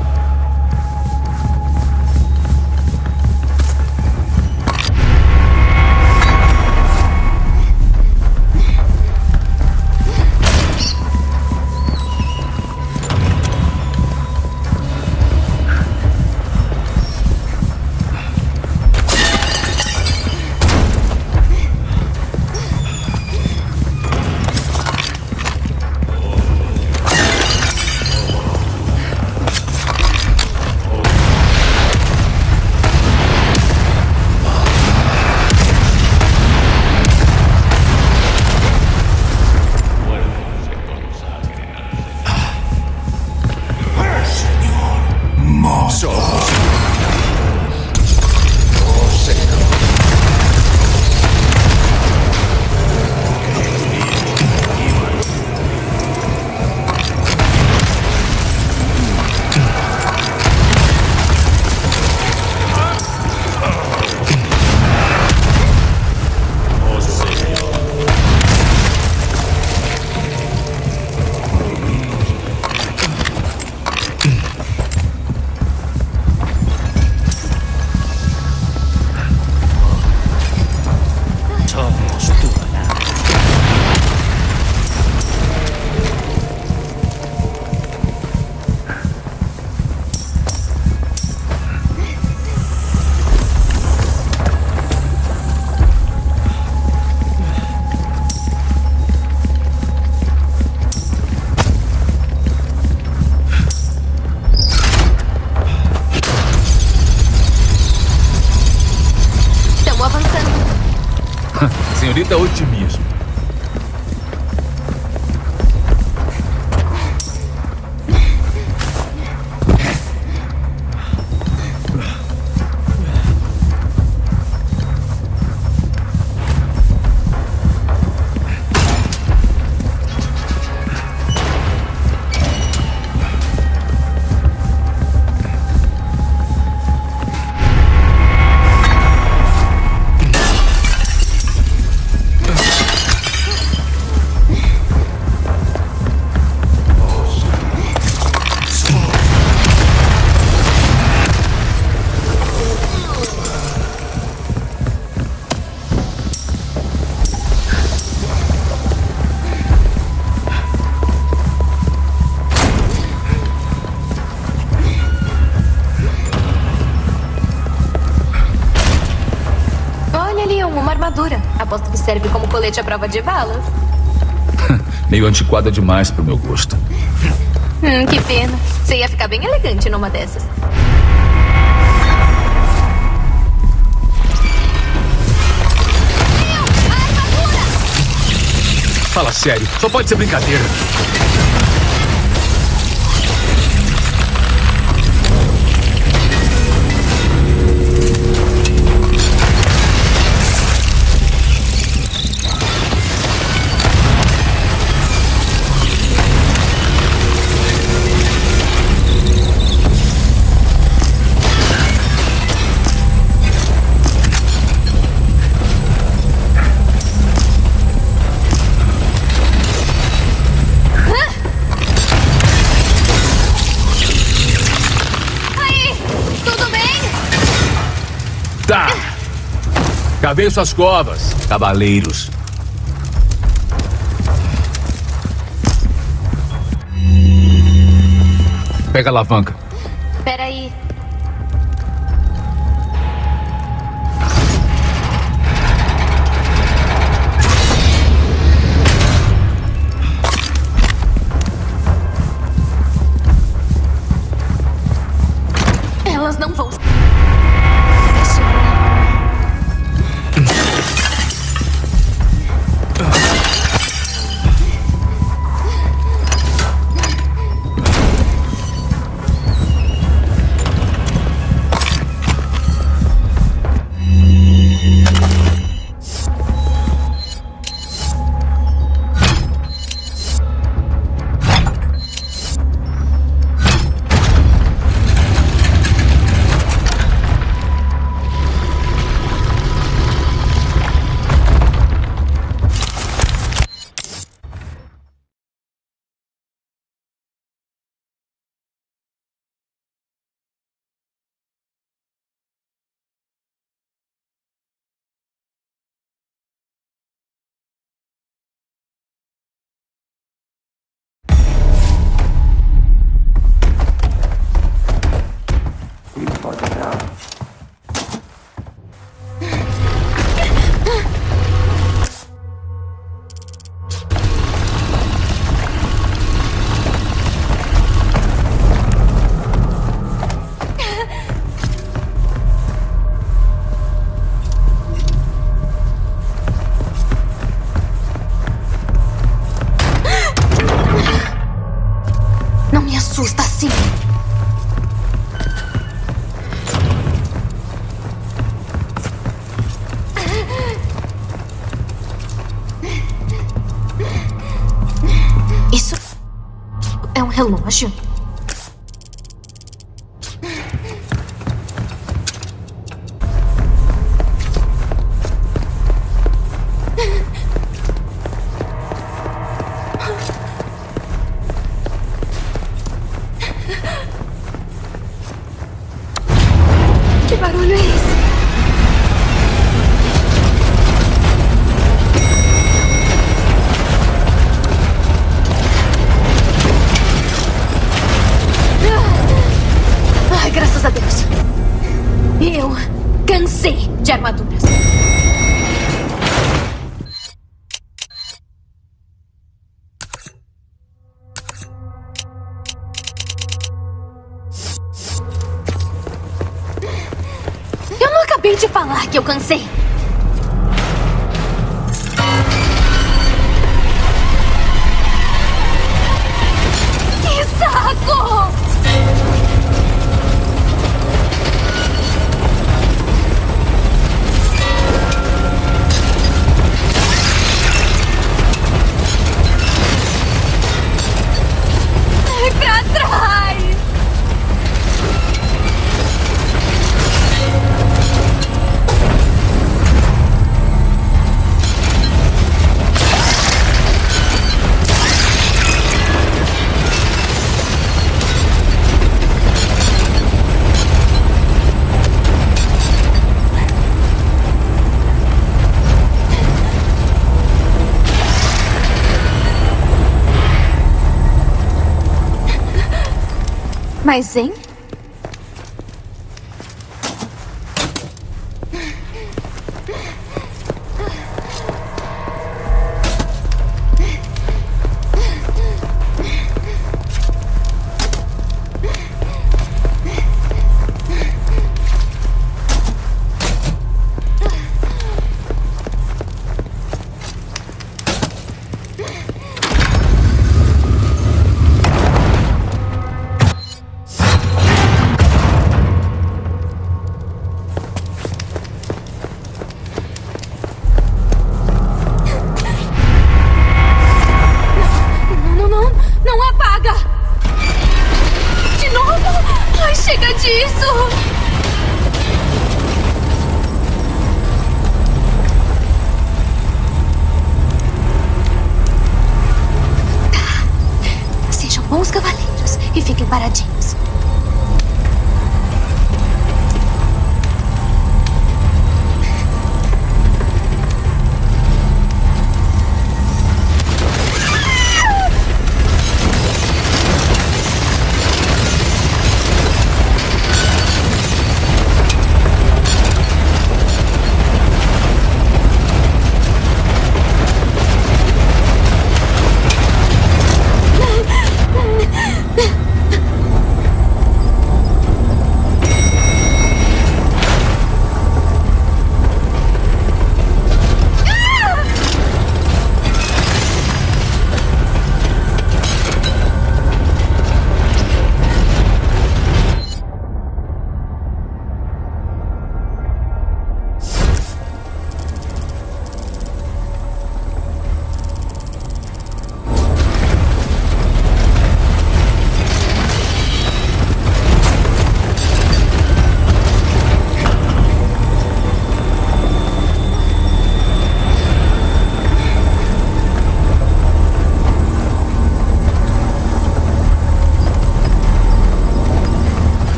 Speaker 1: Senhorita Otimismo.
Speaker 6: Aposto que serve como colete à prova de balas.
Speaker 1: Meio antiquada demais pro meu gosto.
Speaker 6: Hum, que pena. Você ia ficar bem elegante numa dessas.
Speaker 1: Fala sério, só pode ser brincadeira. Tá. Cavei suas covas, cavaleiros. Pega a alavanca.
Speaker 6: Peraí. Elas não vão... Isso é um relógio? Que barulho é esse? Ai, graças a Deus. Eu cansei de armaduras. Eu não acabei de falar que eu cansei. Que saco! Ai, pra trás! Mas, hein? Não, não, não. Não apaga! De novo? Ai, chega disso! Tá. Sejam bons cavaleiros e fiquem paradinhos.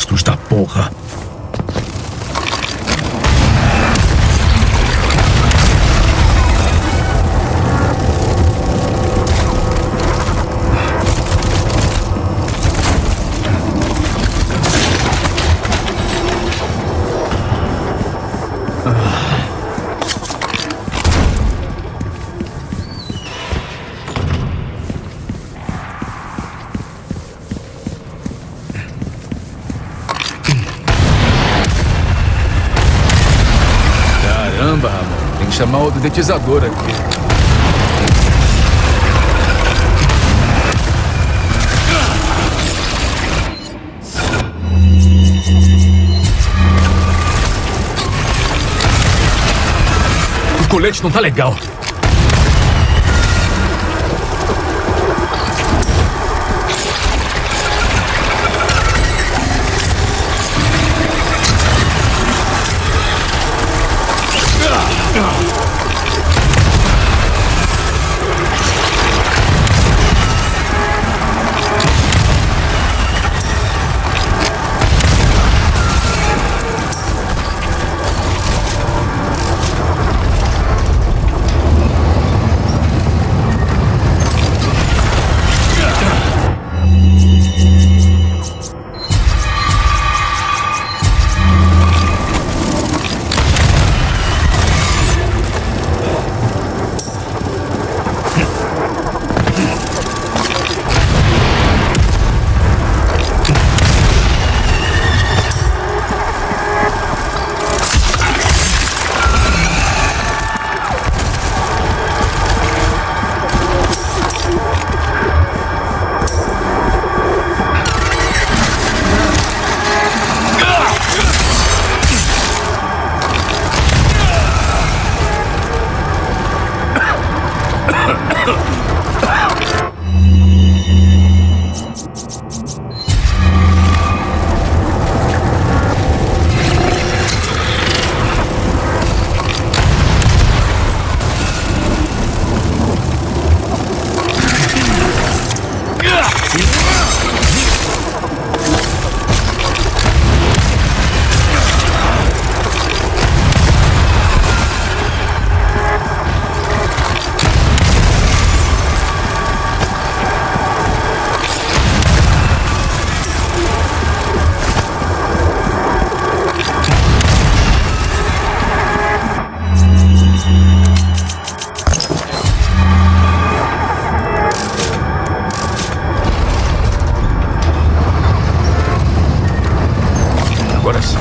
Speaker 1: Monstros da porra. Caramba, Ramon. Tem que chamar o dedetizador aqui. O colete não tá legal. Agora sim.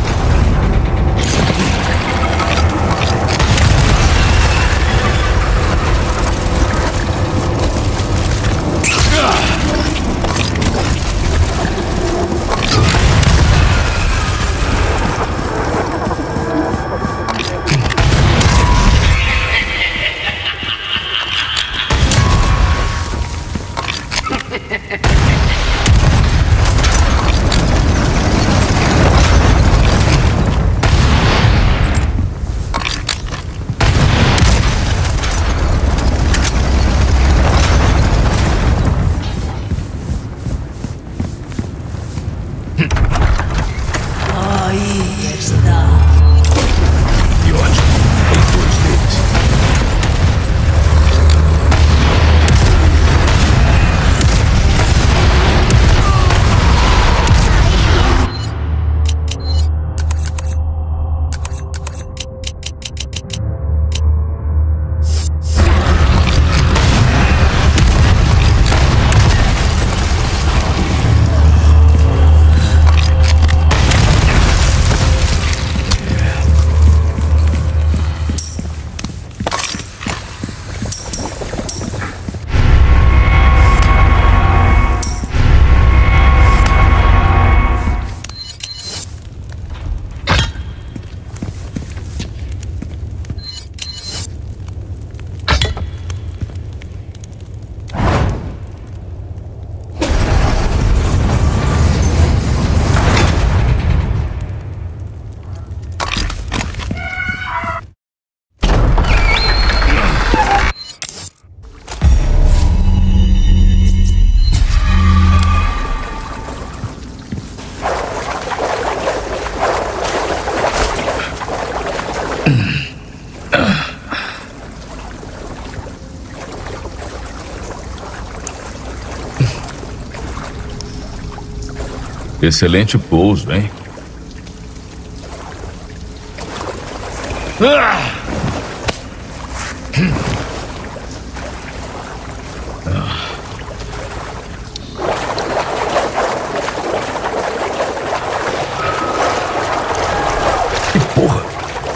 Speaker 10: Aí está.
Speaker 1: Que ótimo. Tem dois deles. Excelente pouso, hein?
Speaker 2: Ah!
Speaker 1: Que porra!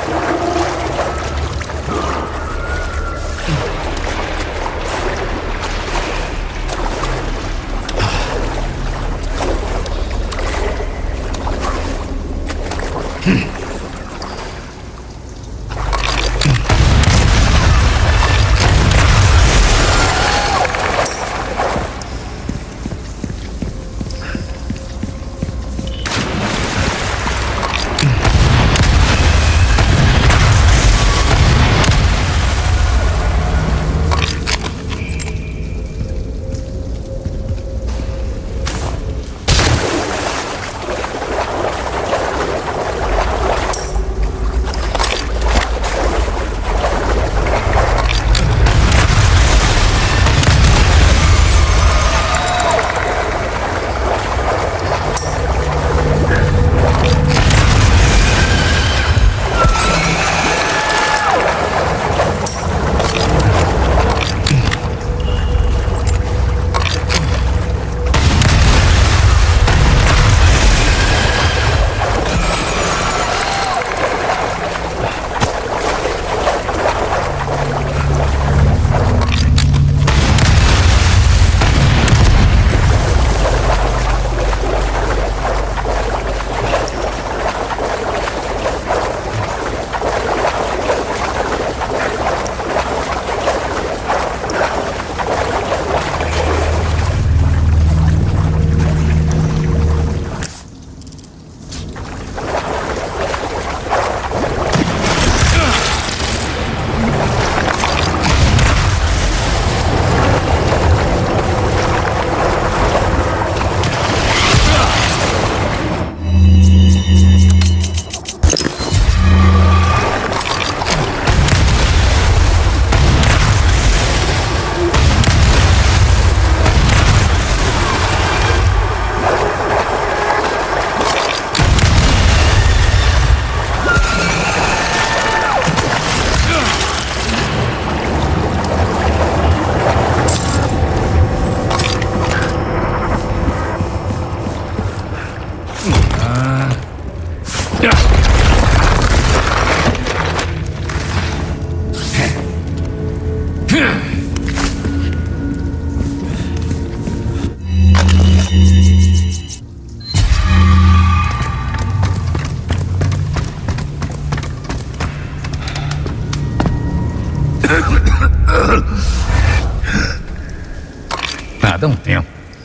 Speaker 1: Ah, dá um tempo.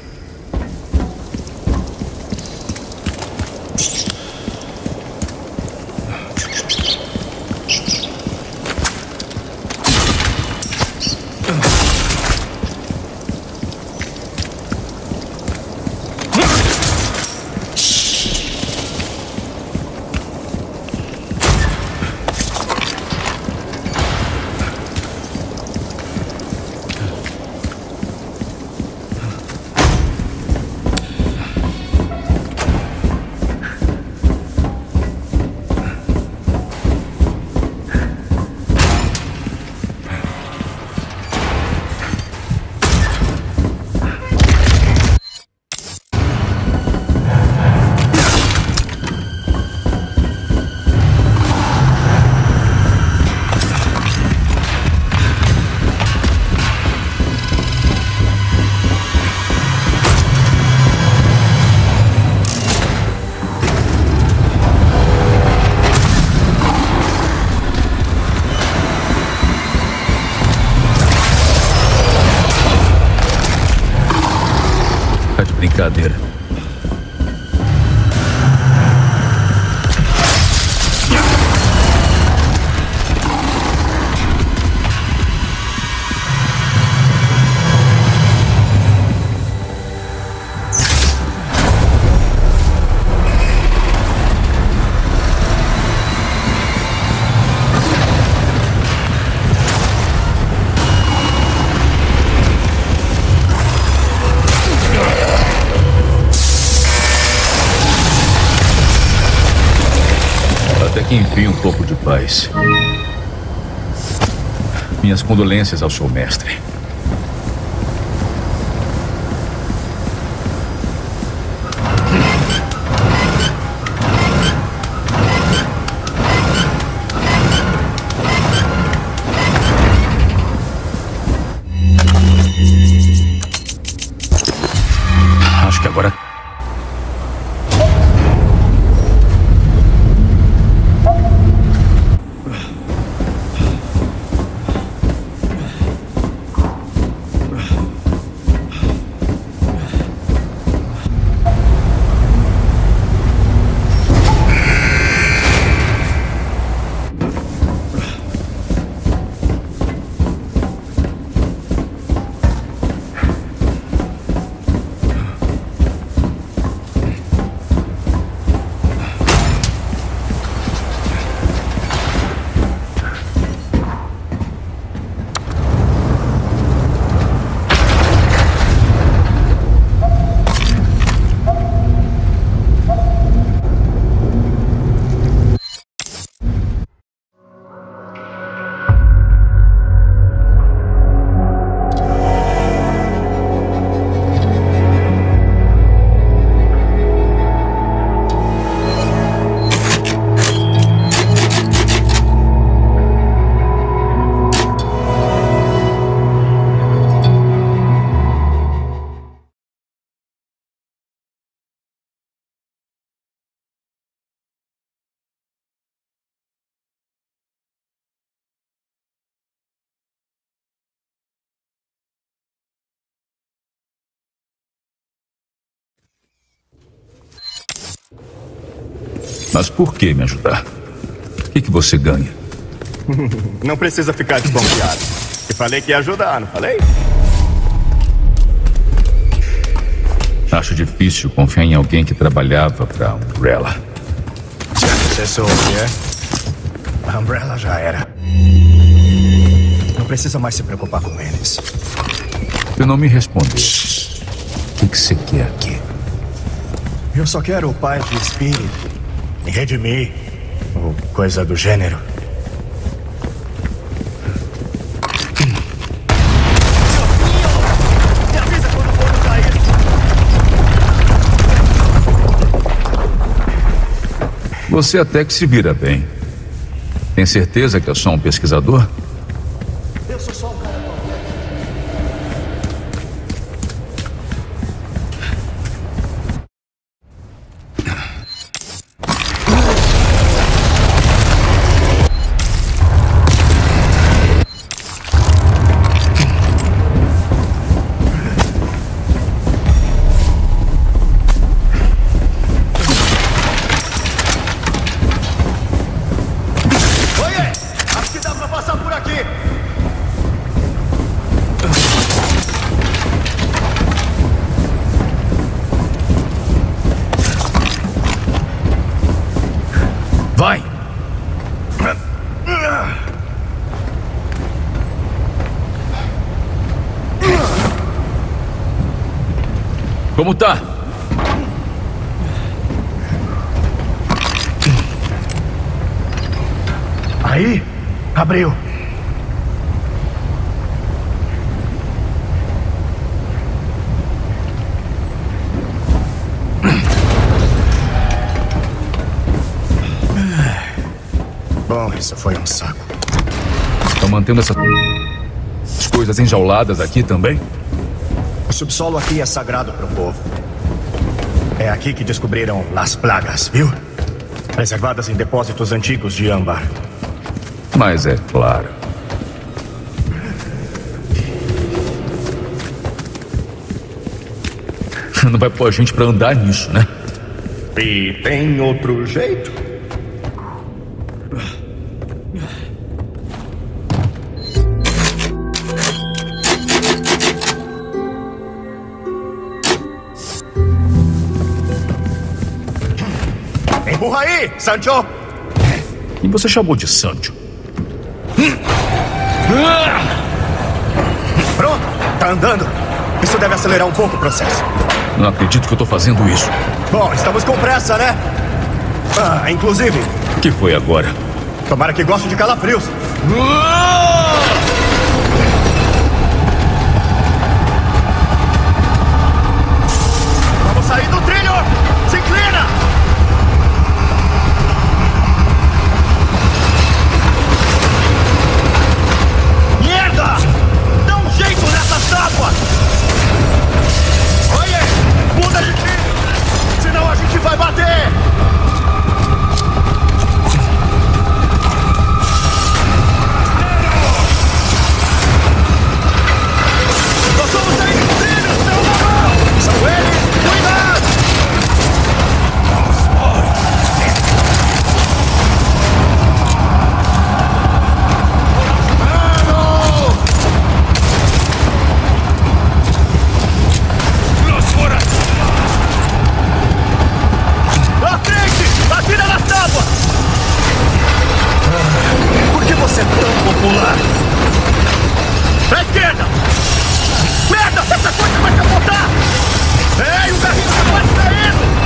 Speaker 1: Brincadeira. Até que enfim um pouco de paz. Minhas condolências ao seu mestre. Acho que agora... Mas por que me ajudar? O que, que você ganha?
Speaker 5: Não precisa ficar desconfiado. Eu falei que ia ajudar, não falei?
Speaker 1: Acho difícil confiar em alguém que trabalhava pra Umbrella.
Speaker 9: Se você soube, é? A Umbrella já era. Não precisa mais se preocupar com eles.
Speaker 1: Você não me respondeu. O que, que você quer aqui?
Speaker 9: Eu só quero paz de espírito. Me redimir. Ou coisa do gênero.
Speaker 5: Me avisa quando for usar isso.
Speaker 1: Você até que se vira bem. Tem certeza que é só um pesquisador?
Speaker 9: Eu sou só um cara.
Speaker 1: Vai! Como tá?
Speaker 9: Aí, abriu. Bom, isso foi um saco.
Speaker 1: Estão mantendo essas coisas enjauladas aqui também?
Speaker 9: O subsolo aqui é sagrado para o povo. É aqui que descobriram as plagas, viu? Preservadas em depósitos antigos de âmbar.
Speaker 1: Mas é claro. Não vai pôr a gente pra andar nisso, né?
Speaker 5: E tem outro jeito? Empurra aí, Sancho!
Speaker 1: E você chamou de Sancho?
Speaker 9: Pronto, tá andando. Isso deve acelerar um pouco o processo.
Speaker 1: Não acredito que eu tô fazendo isso.
Speaker 9: Bom, estamos com pressa, né? Ah, inclusive...
Speaker 1: O que foi agora?
Speaker 9: Tomara que goste de calafrios. Vamos sair do trilho! Se inclina! Merda! Dá um jeito nessas tábuas! Oi, muda de trilho! Senão a gente vai bater! Nós vamos sair dos trilhos, meu irmão! São eles! Cuidado! À frente! Atira nas tábuas! Por que você é tão popular? Pra esquerda! Merda! Essa coisa vai capotar! Ei, o carrinho tá quase saindo!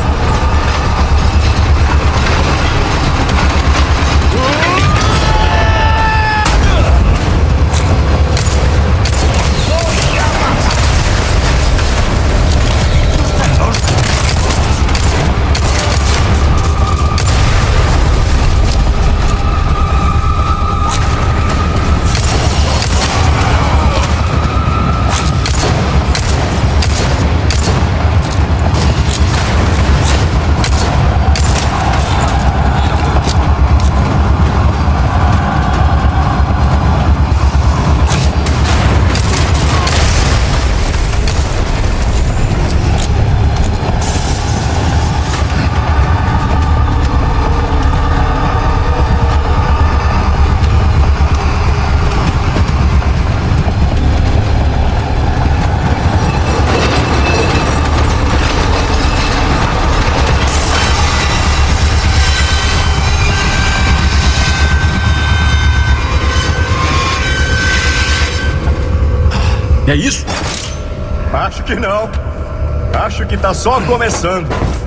Speaker 1: É isso?
Speaker 9: Acho que não. Acho que tá só começando.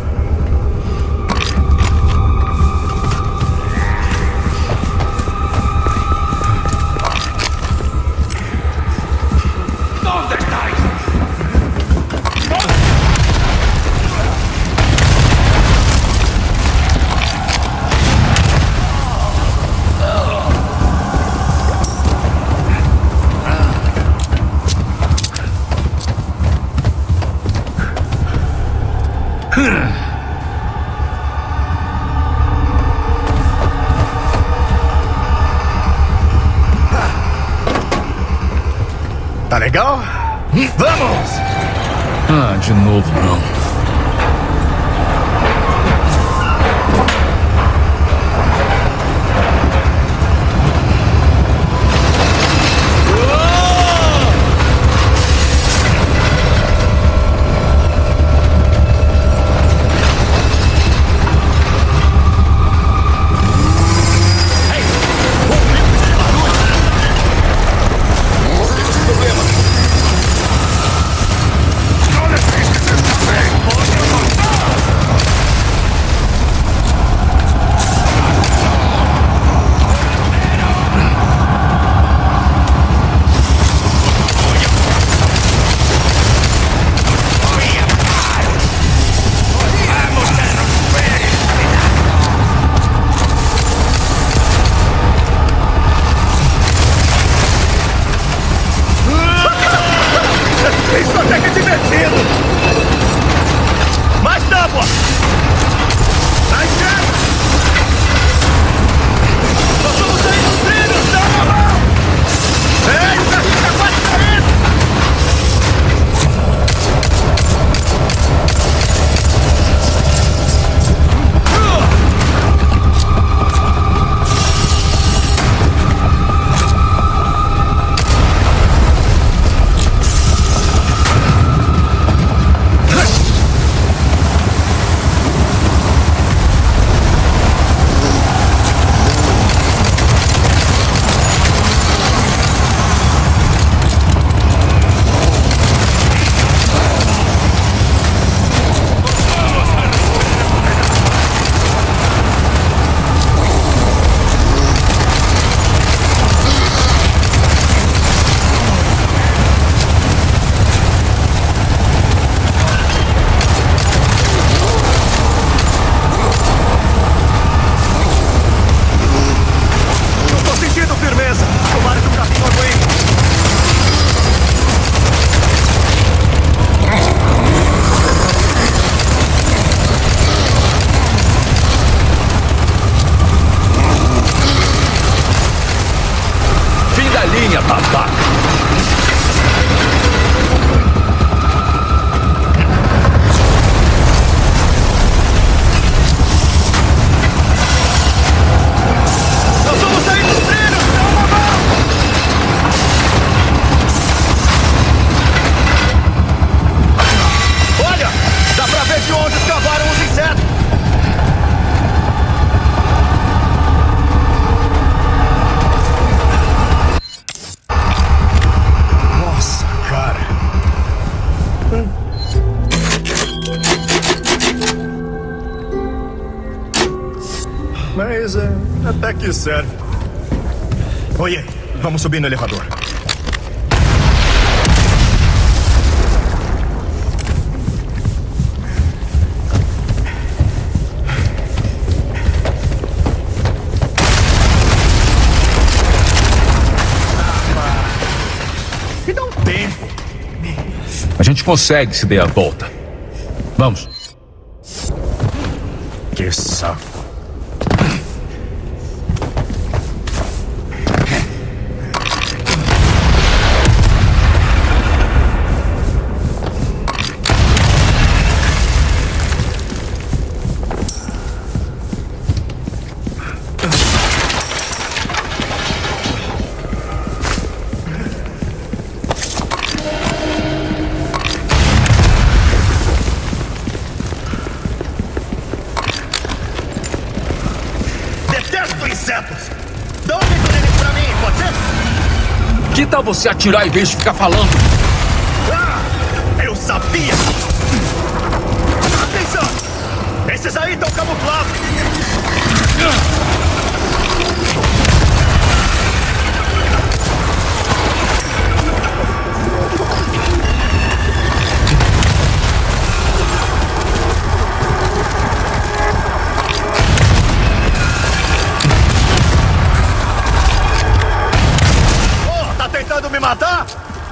Speaker 2: ¿Dónde estáis?
Speaker 9: Tá legal? Vamos!
Speaker 1: Ah, de novo não.
Speaker 2: ¡No le pises esta vez!
Speaker 9: Mas é, até que serve. Oi, vamos subir no elevador.
Speaker 5: Me dá um tempo.
Speaker 1: A gente consegue se der a volta. Vamos.
Speaker 9: Que saco.
Speaker 5: Dá um jeito neles pra mim, pode ser?
Speaker 1: Que tal você atirar em vez de ficar falando?
Speaker 5: Ah, eu sabia! Atenção! Esses aí estão camuflados! Tentando me matar?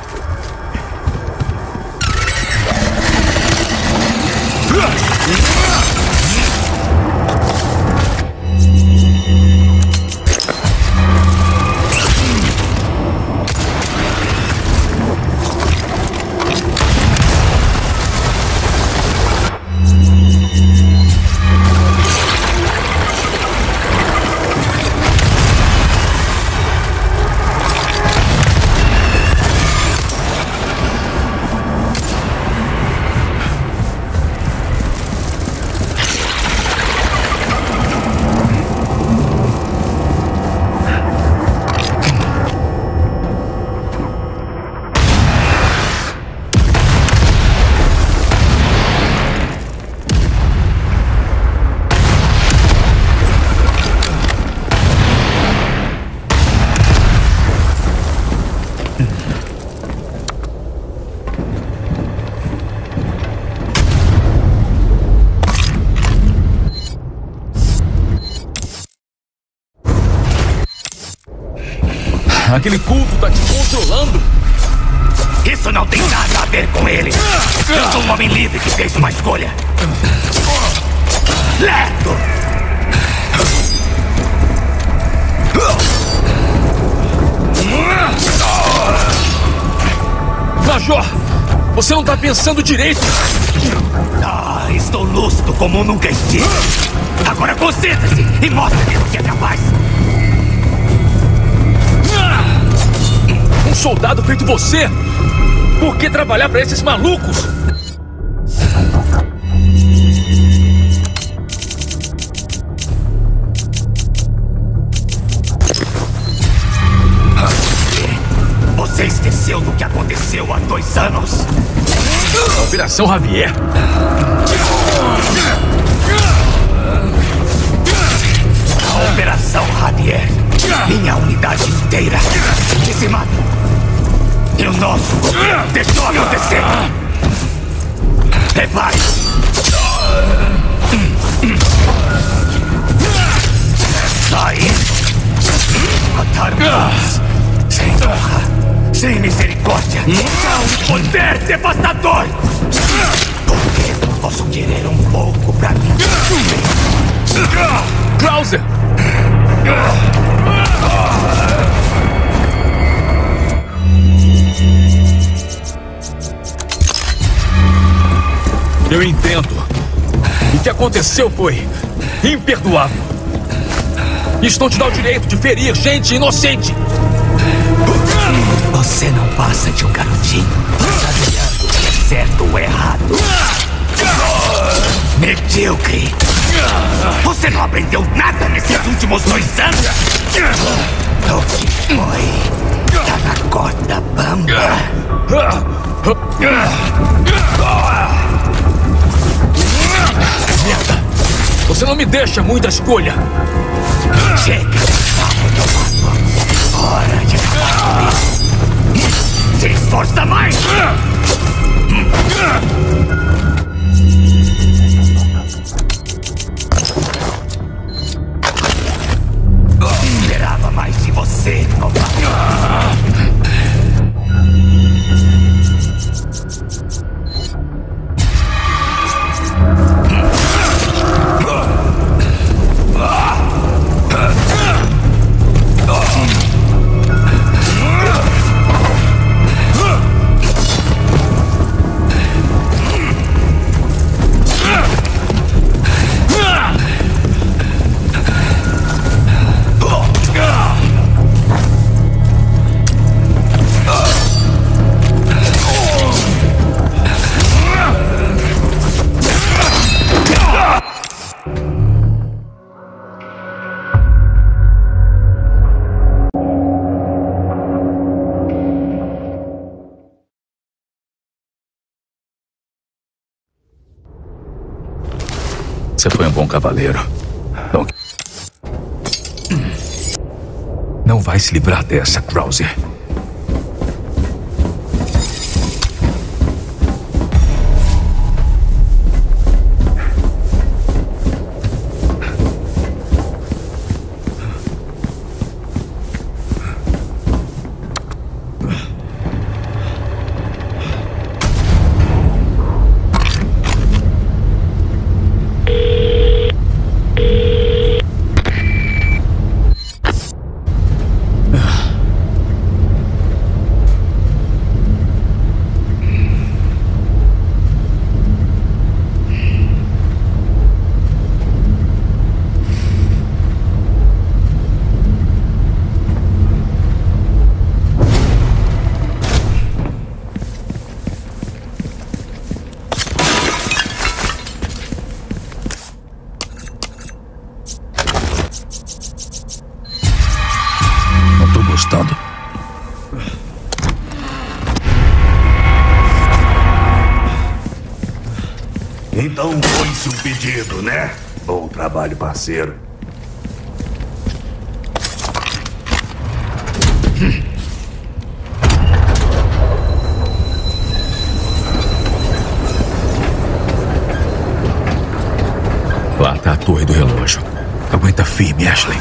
Speaker 1: Aquele culto tá te controlando.
Speaker 5: Isso não tem nada a ver com ele. Eu sou um homem livre que fez uma escolha. Lerdo!
Speaker 1: Major, você não tá pensando direito.
Speaker 5: Ah, estou lúcido como nunca estive. Agora concentre-se e mostre-me o que é capaz.
Speaker 1: Um soldado feito você? Por que trabalhar pra esses malucos?
Speaker 5: Você esqueceu do que aconteceu há dois anos?
Speaker 1: Operação Javier.
Speaker 5: A Operação Javier. Minha unidade inteira dizimada. E o nosso governo deixou acontecer. Prepare. Sair. Mataram-nos. Sem honra. Sem misericórdia. Um poder devastador. Porque eu posso querer um pouco pra mim.
Speaker 1: Krauser! Eu entendo. O que aconteceu foi imperdoável. Isso não te dá o direito de ferir gente inocente.
Speaker 5: Você não passa de um garotinho sabendo o que é certo ou errado. Medíocre. Você não aprendeu nada nesses últimos dois anos? O que foi? Tá na corda bamba.
Speaker 1: Merda! Você não me deixa muita escolha.
Speaker 9: Chega de papo do hora de acabar com isso. Se esforça mais! Esperava mais de você, novato.
Speaker 1: Você foi um bom cavaleiro. Não, não vai se livrar dessa, Krause. Gostando.
Speaker 9: Então foi-se um pedido, né? Bom trabalho, parceiro.
Speaker 1: Lá tá a torre do relógio. Aguenta firme, Ashley.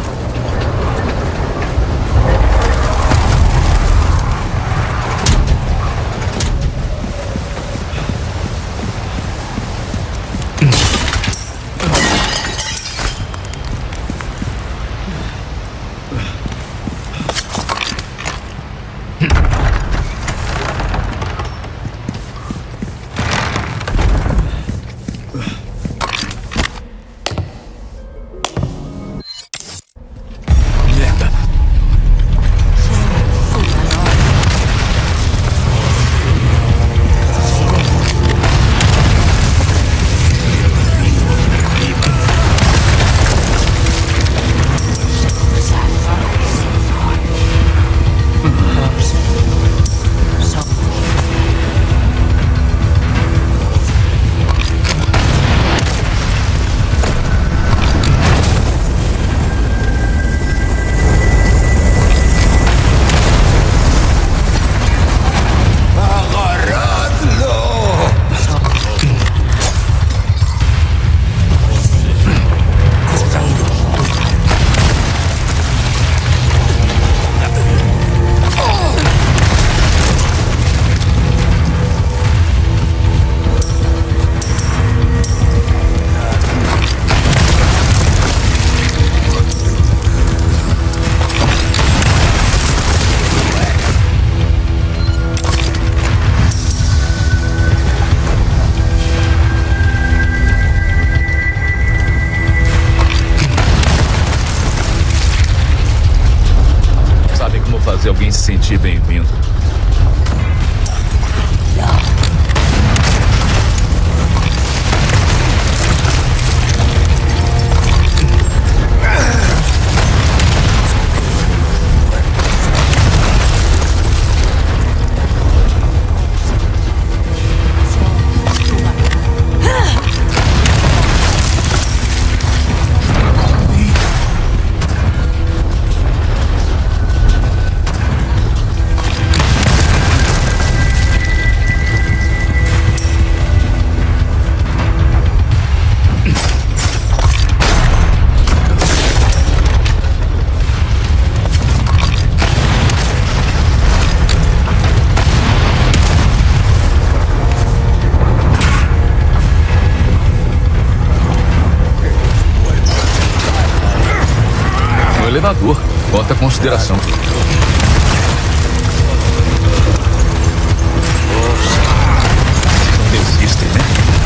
Speaker 1: Fazer alguém se sentir bem-vindo. elevador. Outra consideração. Não desistem, né?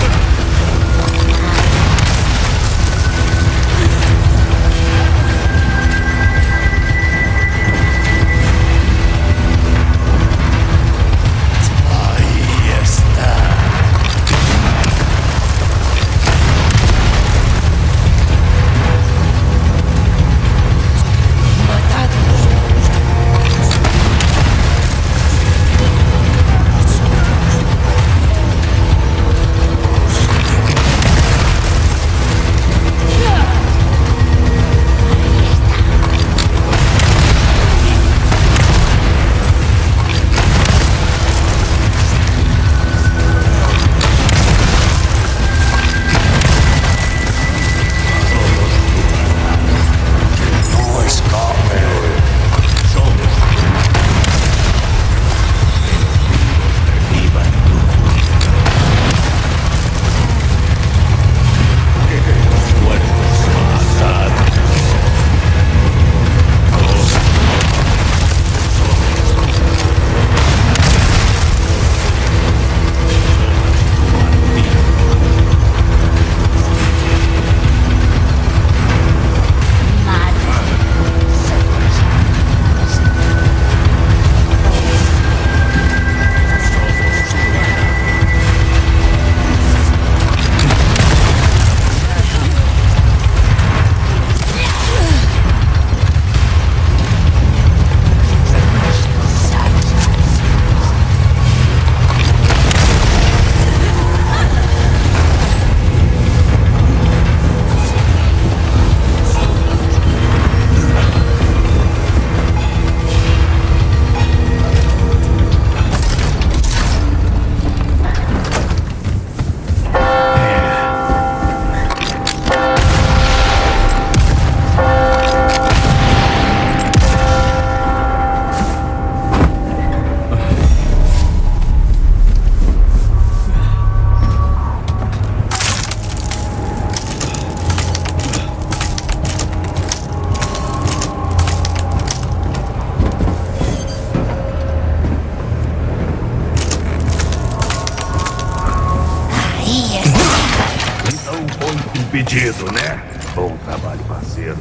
Speaker 7: Pedido, né? Bom trabalho, parceiro.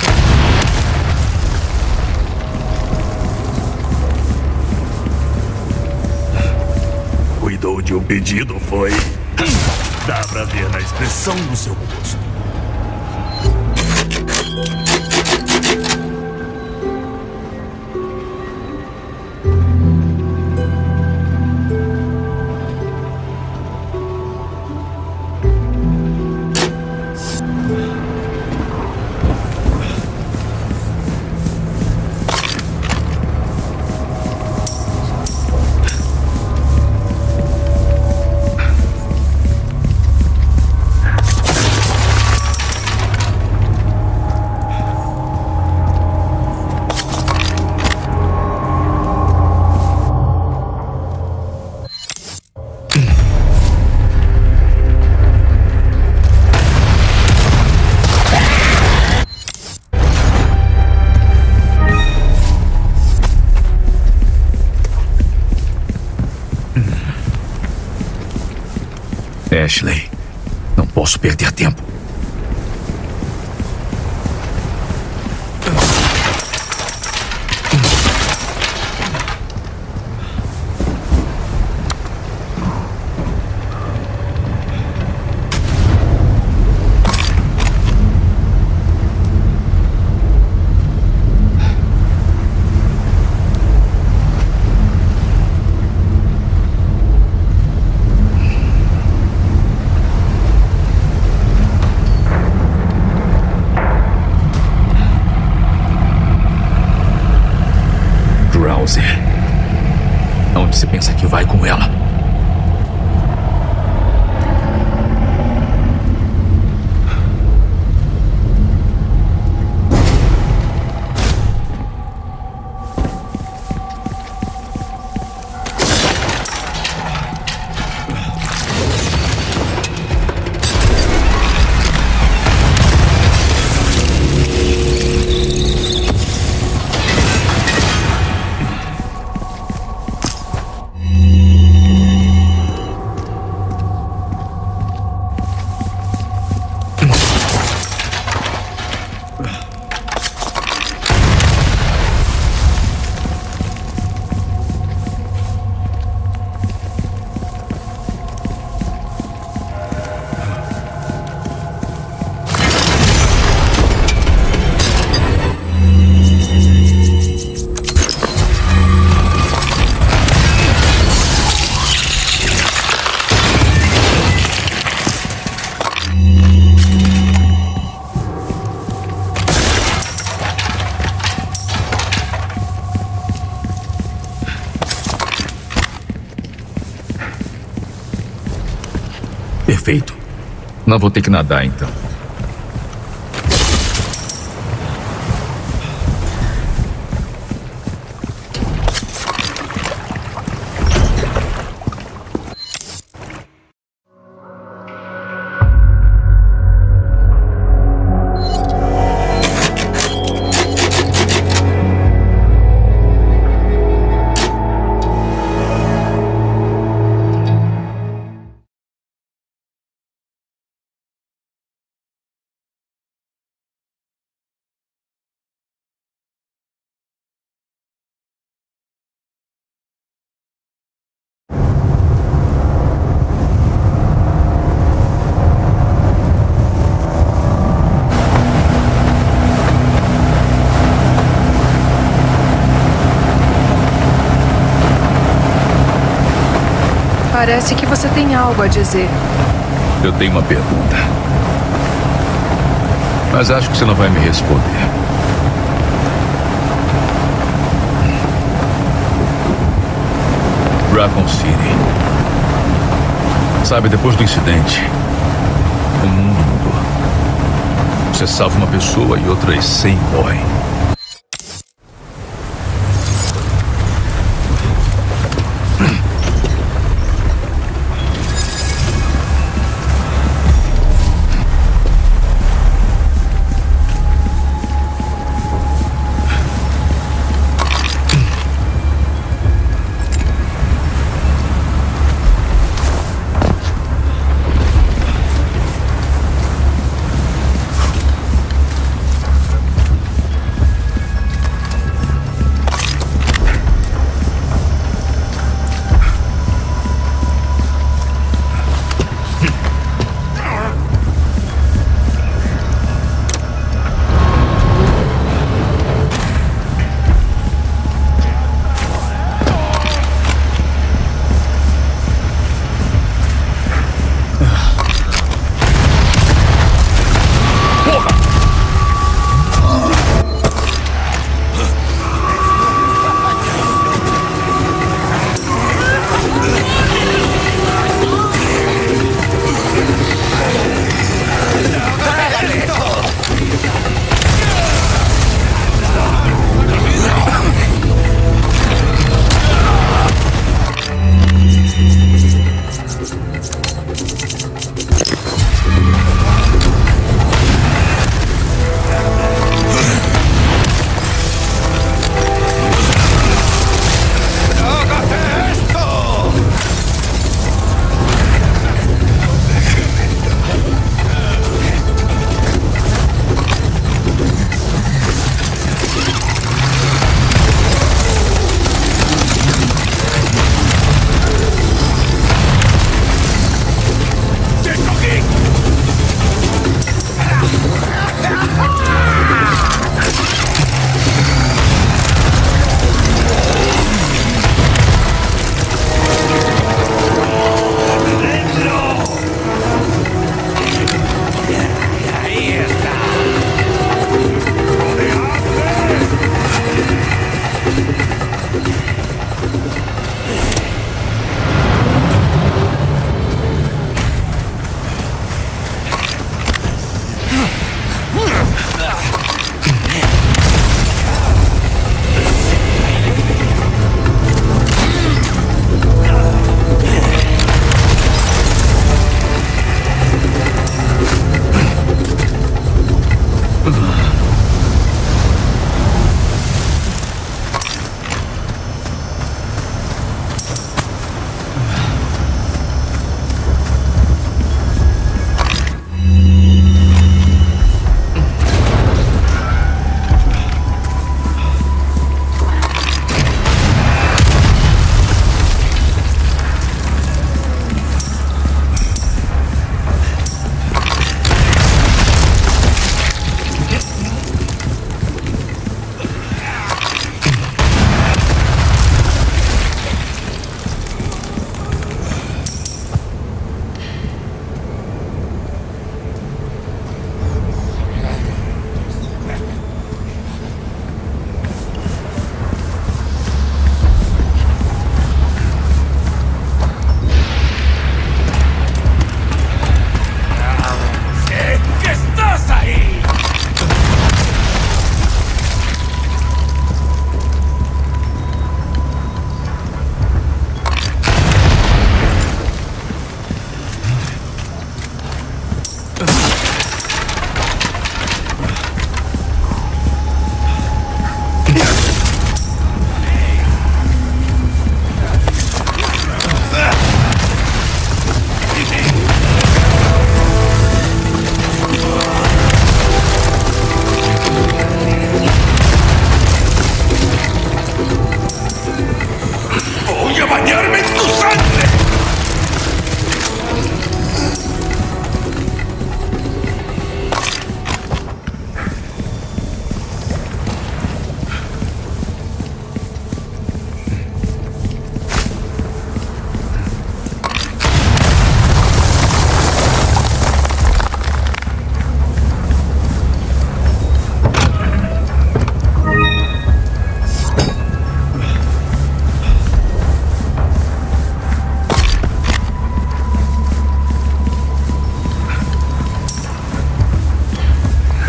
Speaker 7: Cuidou de um pedido, foi? Dá pra ver na expressão do seu rosto.
Speaker 1: Ashley, não posso perder tempo. Aonde você pensa que vai com ela? Perfeito. Não vou ter que nadar, então.
Speaker 11: Parece que você tem algo a dizer.
Speaker 1: Eu tenho uma pergunta. Mas acho que você não vai me responder. Raccoon City. Sabe, depois do incidente, o mundo mudou. Você salva uma pessoa e outras cem morrem.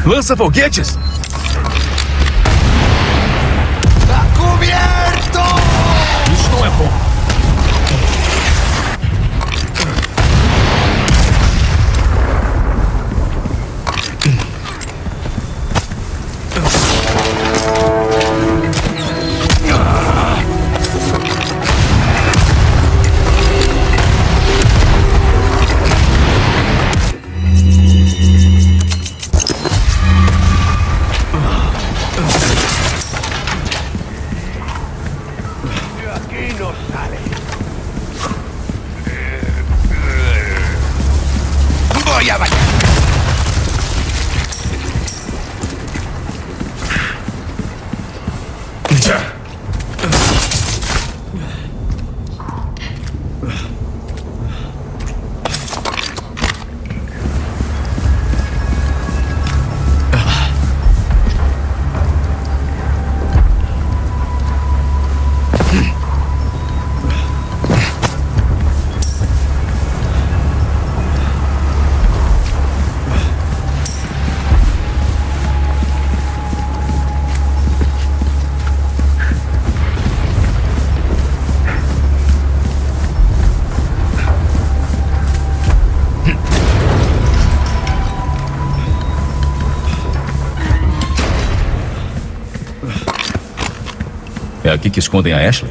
Speaker 1: Lança-foguetes?
Speaker 9: Tá coberto!
Speaker 1: Isso não é bom.
Speaker 9: Voy a bañar.
Speaker 1: É aqui que escondem a Ashley?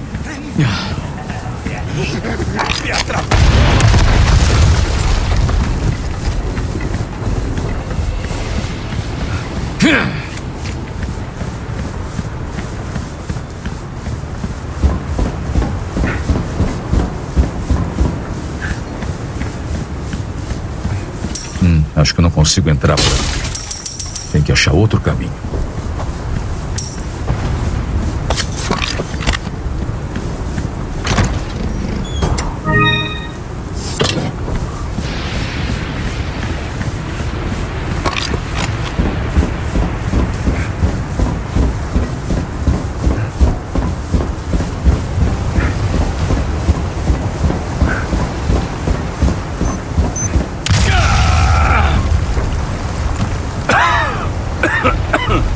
Speaker 1: Hum, acho que eu não consigo entrar por aqui. Tem que achar outro caminho. Huh.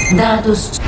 Speaker 10: Dados.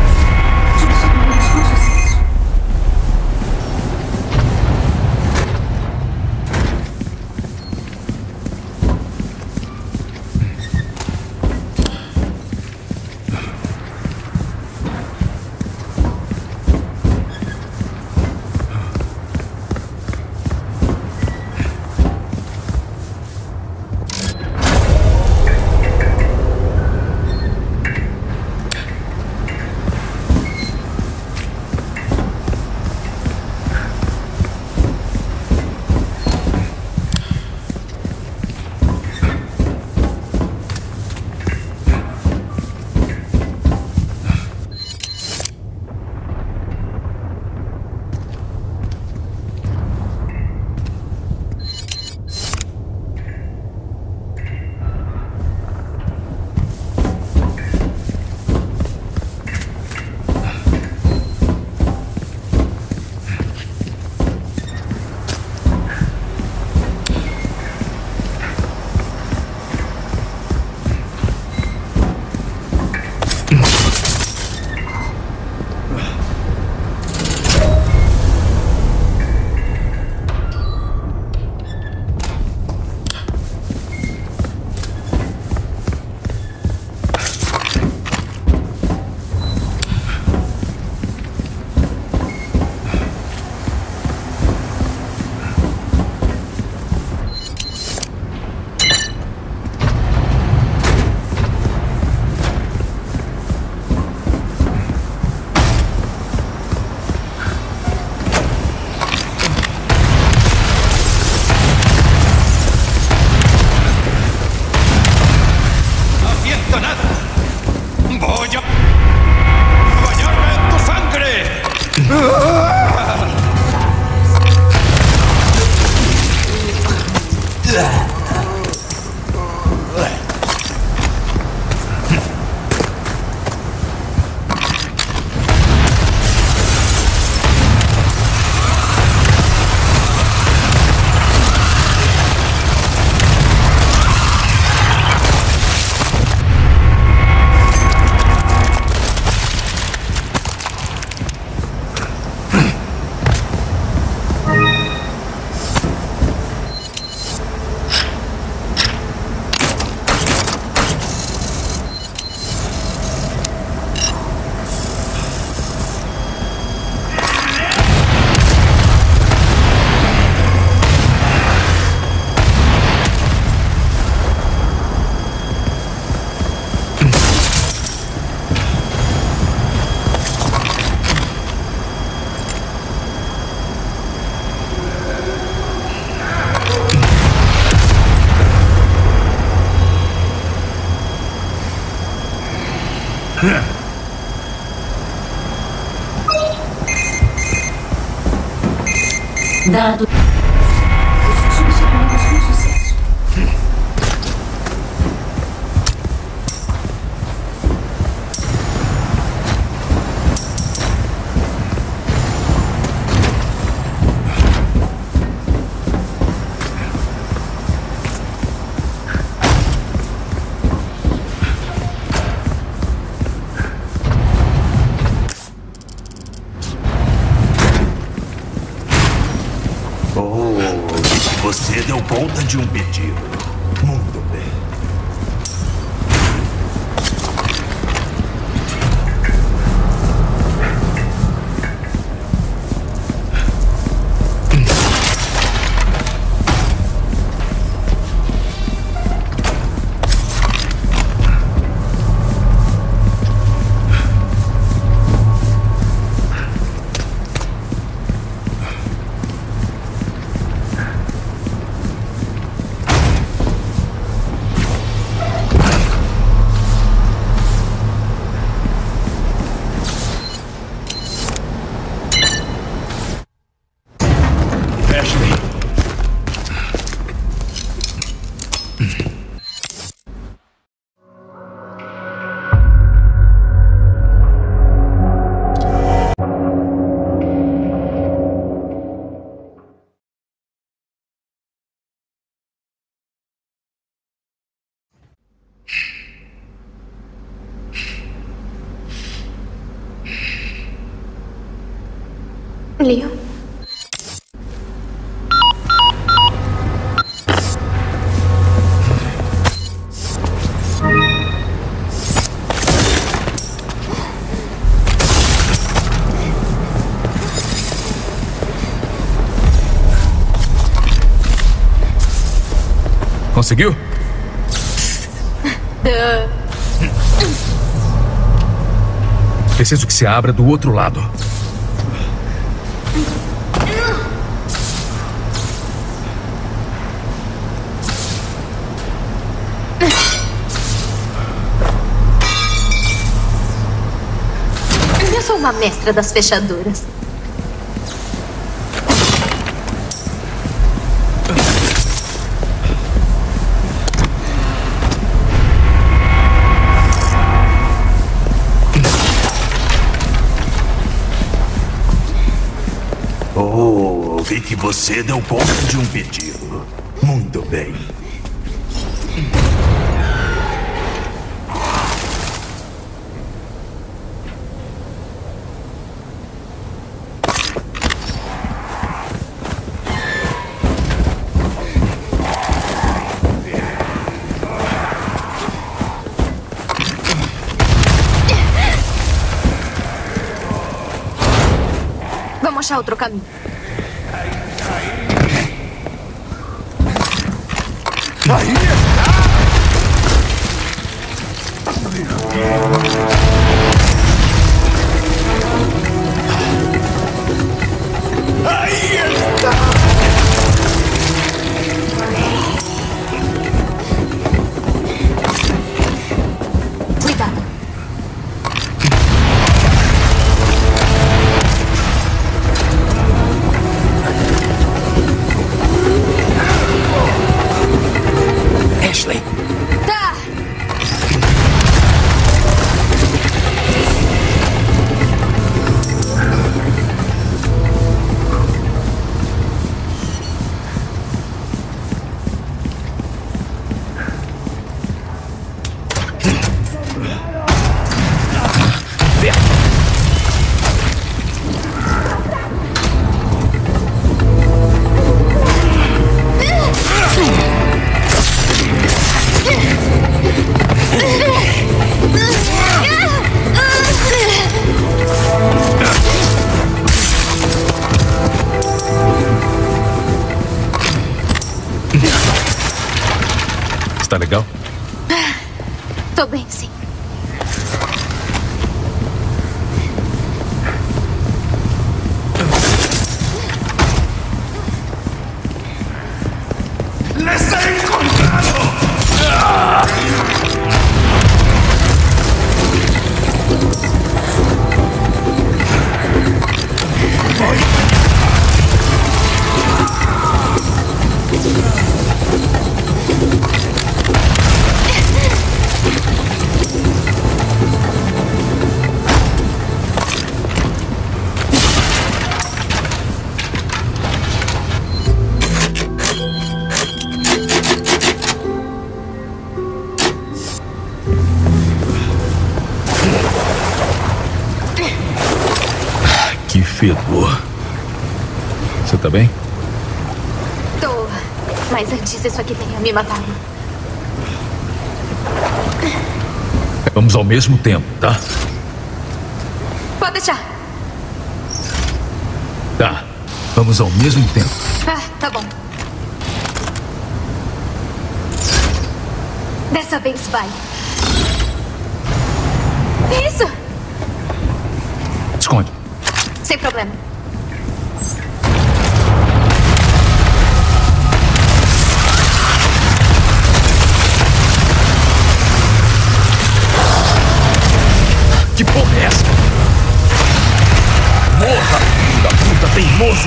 Speaker 10: Dado. Subsequentes com sucesso.
Speaker 7: Você deu conta de um pedido. Muito bem.
Speaker 6: Leon?
Speaker 1: Conseguiu? Preciso que se abra do outro lado.
Speaker 6: Eu sou uma mestra das fechaduras.
Speaker 7: Oh, vi que você deu conta de um pedido. Muito bem.
Speaker 6: Vamos achar outro caminho.
Speaker 7: Aí está! Aí está!
Speaker 6: Cuidado.
Speaker 1: Ashley.
Speaker 6: Tá.
Speaker 1: Está legal?
Speaker 6: Tô bem, sim.
Speaker 7: ¡Les he encontrado! ¡Ah!
Speaker 1: Que fedor. Você tá bem?
Speaker 6: Tô. Mas antes isso aqui tenha me matado.
Speaker 1: Vamos ao mesmo tempo, tá?
Speaker 6: Pode deixar.
Speaker 1: Tá. Vamos ao mesmo tempo.
Speaker 6: Ah, tá bom. Dessa vez vai. Isso!
Speaker 1: Esconde.
Speaker 6: Sem problema.
Speaker 1: Que porra é essa? Morra, filho da puta teimoso!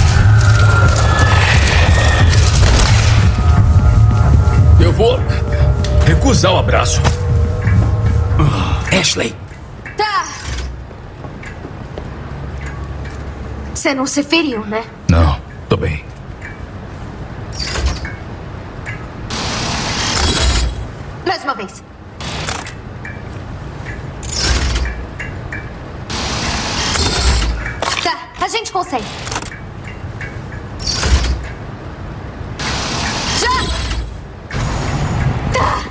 Speaker 1: Eu vou recusar o abraço. Ashley.
Speaker 6: Tá. Você não se feriu, né?
Speaker 1: Não, tô bem.
Speaker 6: Mais uma vez. Tá, A gente consegue. Já! Tá.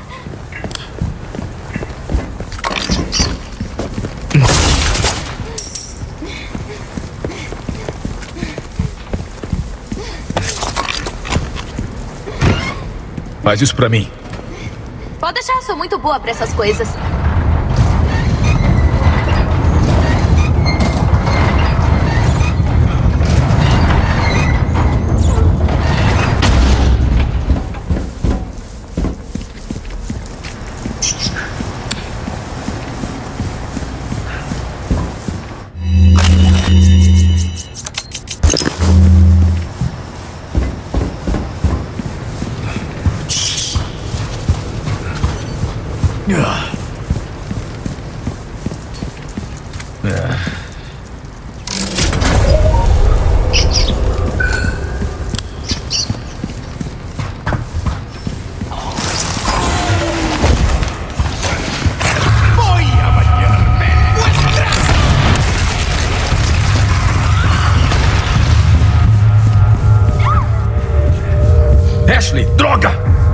Speaker 1: Faz isso pra mim.
Speaker 6: Pode deixar, sou muito boa pra essas coisas.
Speaker 1: Ashley, droga!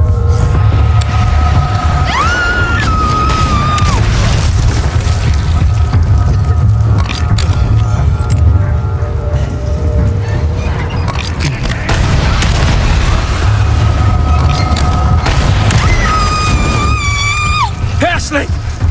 Speaker 1: Ashley!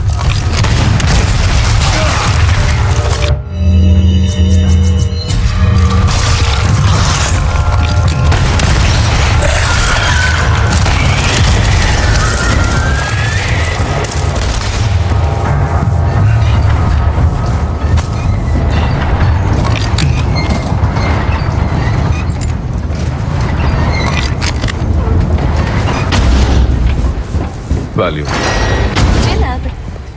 Speaker 1: Valeu.
Speaker 6: De nada.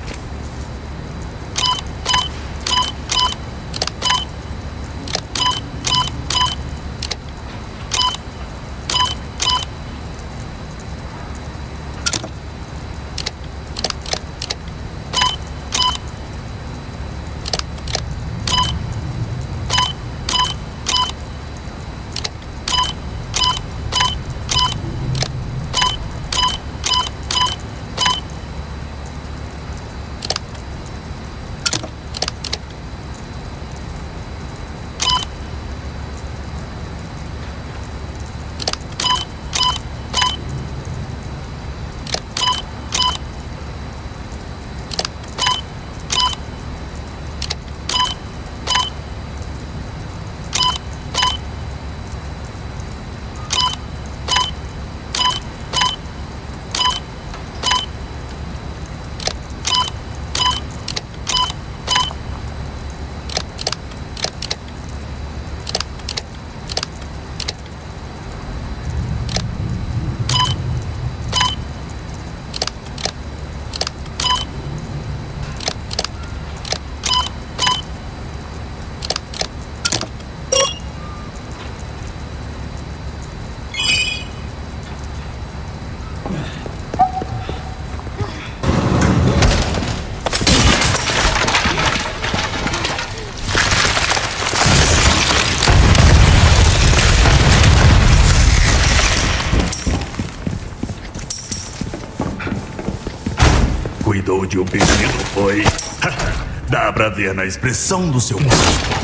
Speaker 7: Cuidou de um pepino, foi? Dá pra ver na expressão do seu rosto.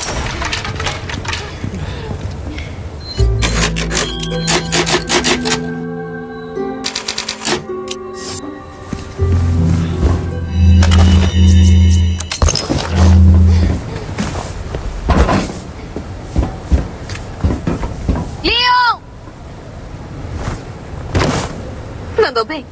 Speaker 6: Leon! Mandou bem.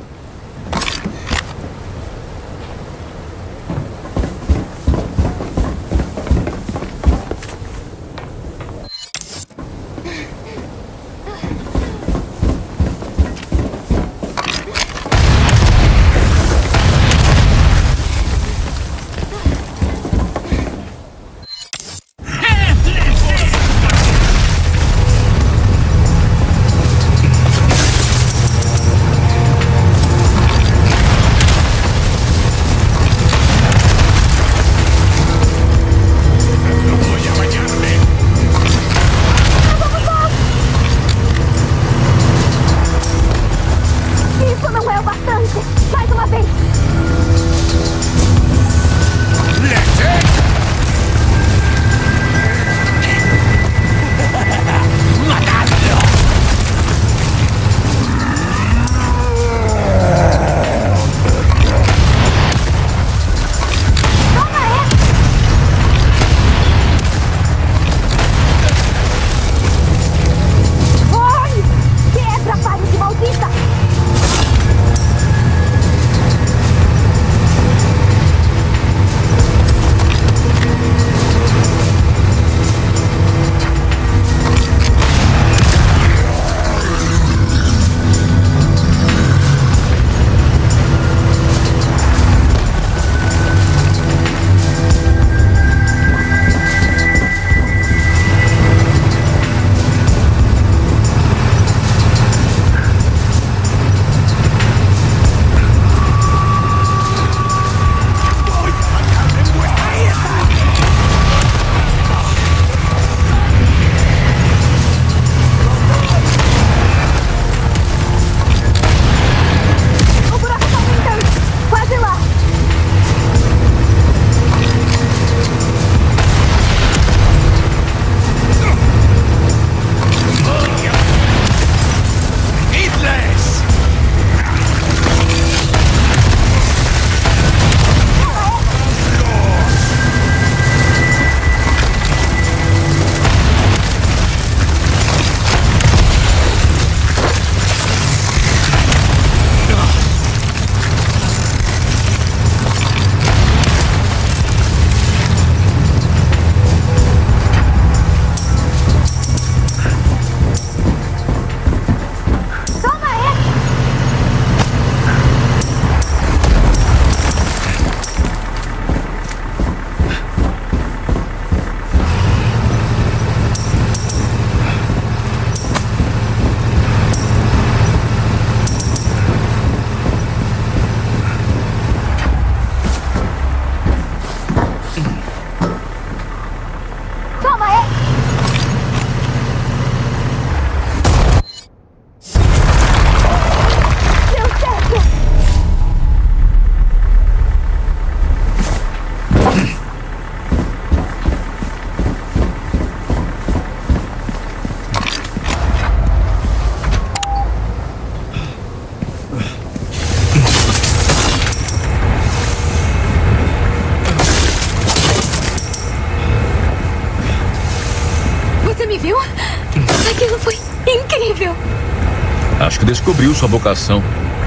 Speaker 1: descobriu sua vocação.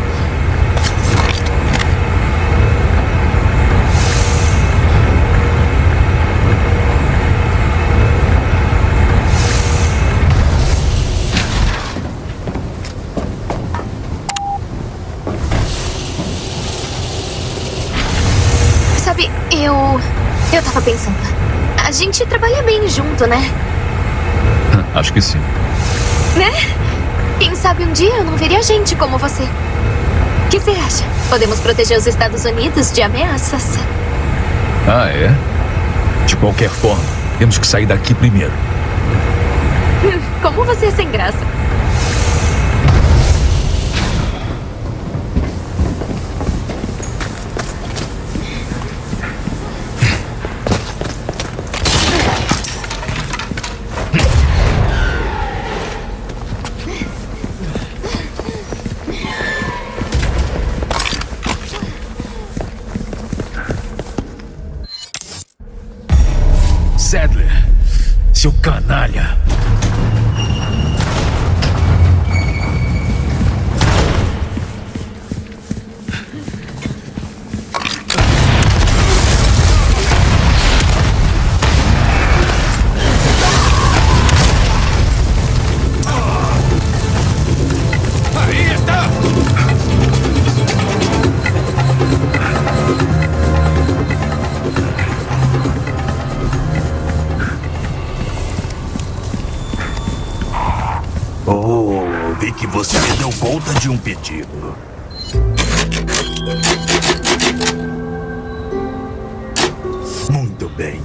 Speaker 6: Sabe, eu... Eu tava pensando. A gente trabalha bem junto, né?
Speaker 1: Acho que sim.
Speaker 6: Né? Quem sabe um dia eu não veria gente como você. O que você acha? Podemos proteger os Estados Unidos de ameaças.
Speaker 1: Ah, é? De qualquer forma, temos que sair daqui primeiro.
Speaker 6: Como você é sem graça.
Speaker 1: Sadler, seu canalha.
Speaker 2: Aí está!
Speaker 7: Oh, vi que você me deu conta de um pedido. Muito bem.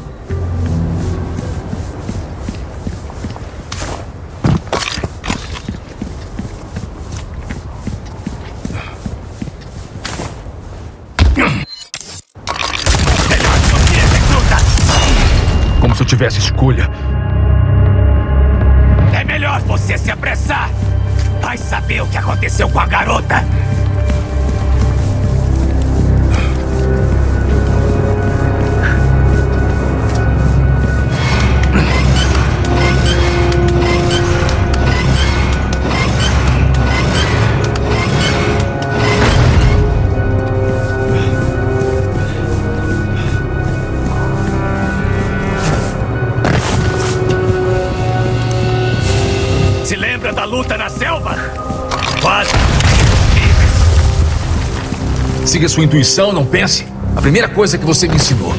Speaker 1: Como se eu tivesse escolha.
Speaker 2: É melhor você se apressar. Vai saber o que aconteceu com a garota. Se lembra da luta na selva? Quase.
Speaker 1: Siga sua intuição, não pense. A primeira coisa que você me ensinou.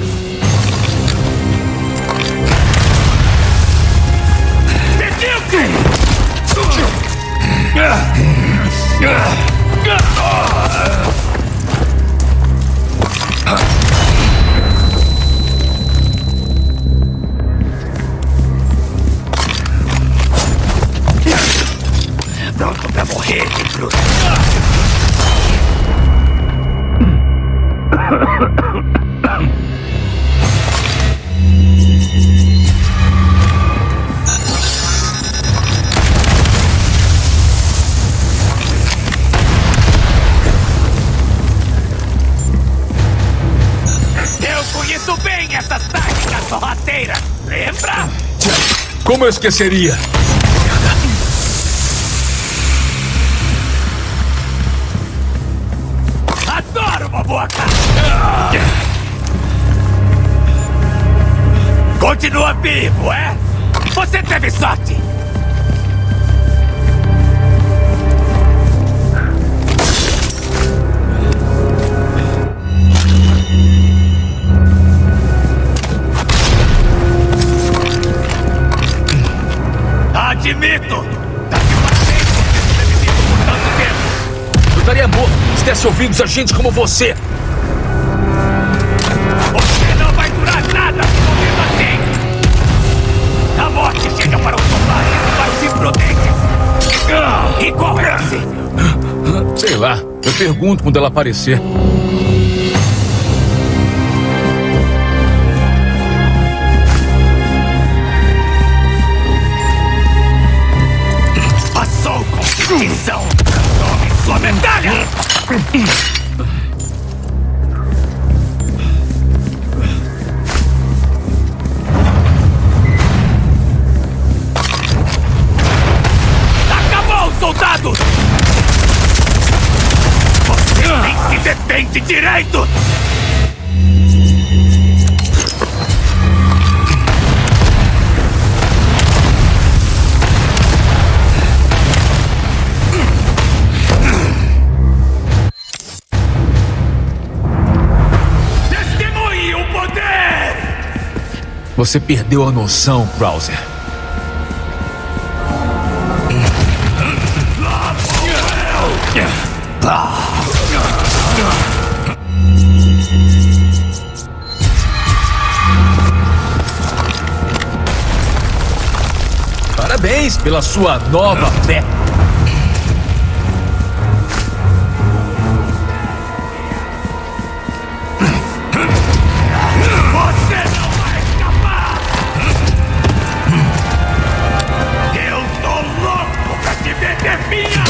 Speaker 2: Pronto pra morrer, que bruto. Eu conheço bem essas táticas sorrateiras, lembra?
Speaker 1: Como eu esqueceria?
Speaker 2: Adoro uma boa cara. Continua vivo, é? Você teve sorte. Admito.
Speaker 1: Eu estaria morto se tivesse ouvido a gente como você.
Speaker 2: Você não vai durar nada morrendo assim. A morte chega para os soldados e para os imprudentes. E qual é esse?
Speaker 1: Sei lá, eu pergunto quando ela aparecer.
Speaker 2: Passou com distinção. Tome sua medalha! Acabou, soldados! Lute direito! Testemunhe o poder!
Speaker 1: Você perdeu a noção, Krauser. Parabéns pela sua nova fé.
Speaker 2: Você não vai escapar! Eu tô louco pra te ver definhar!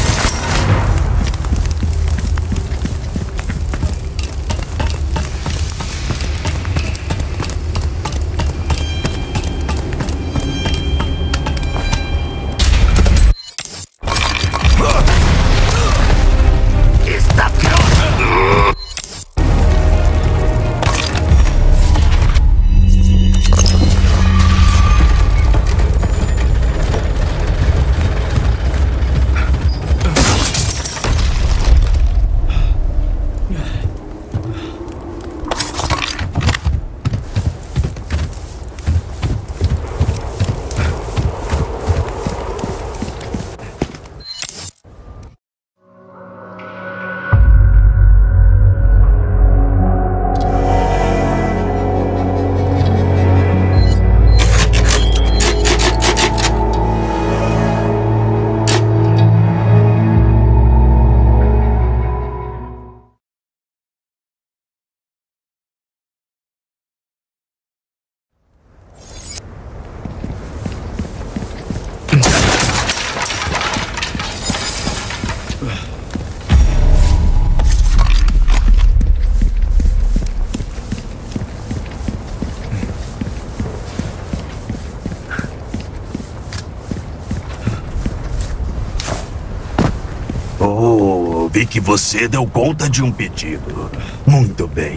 Speaker 7: Oh, vi que você deu conta de um pedido. Muito bem.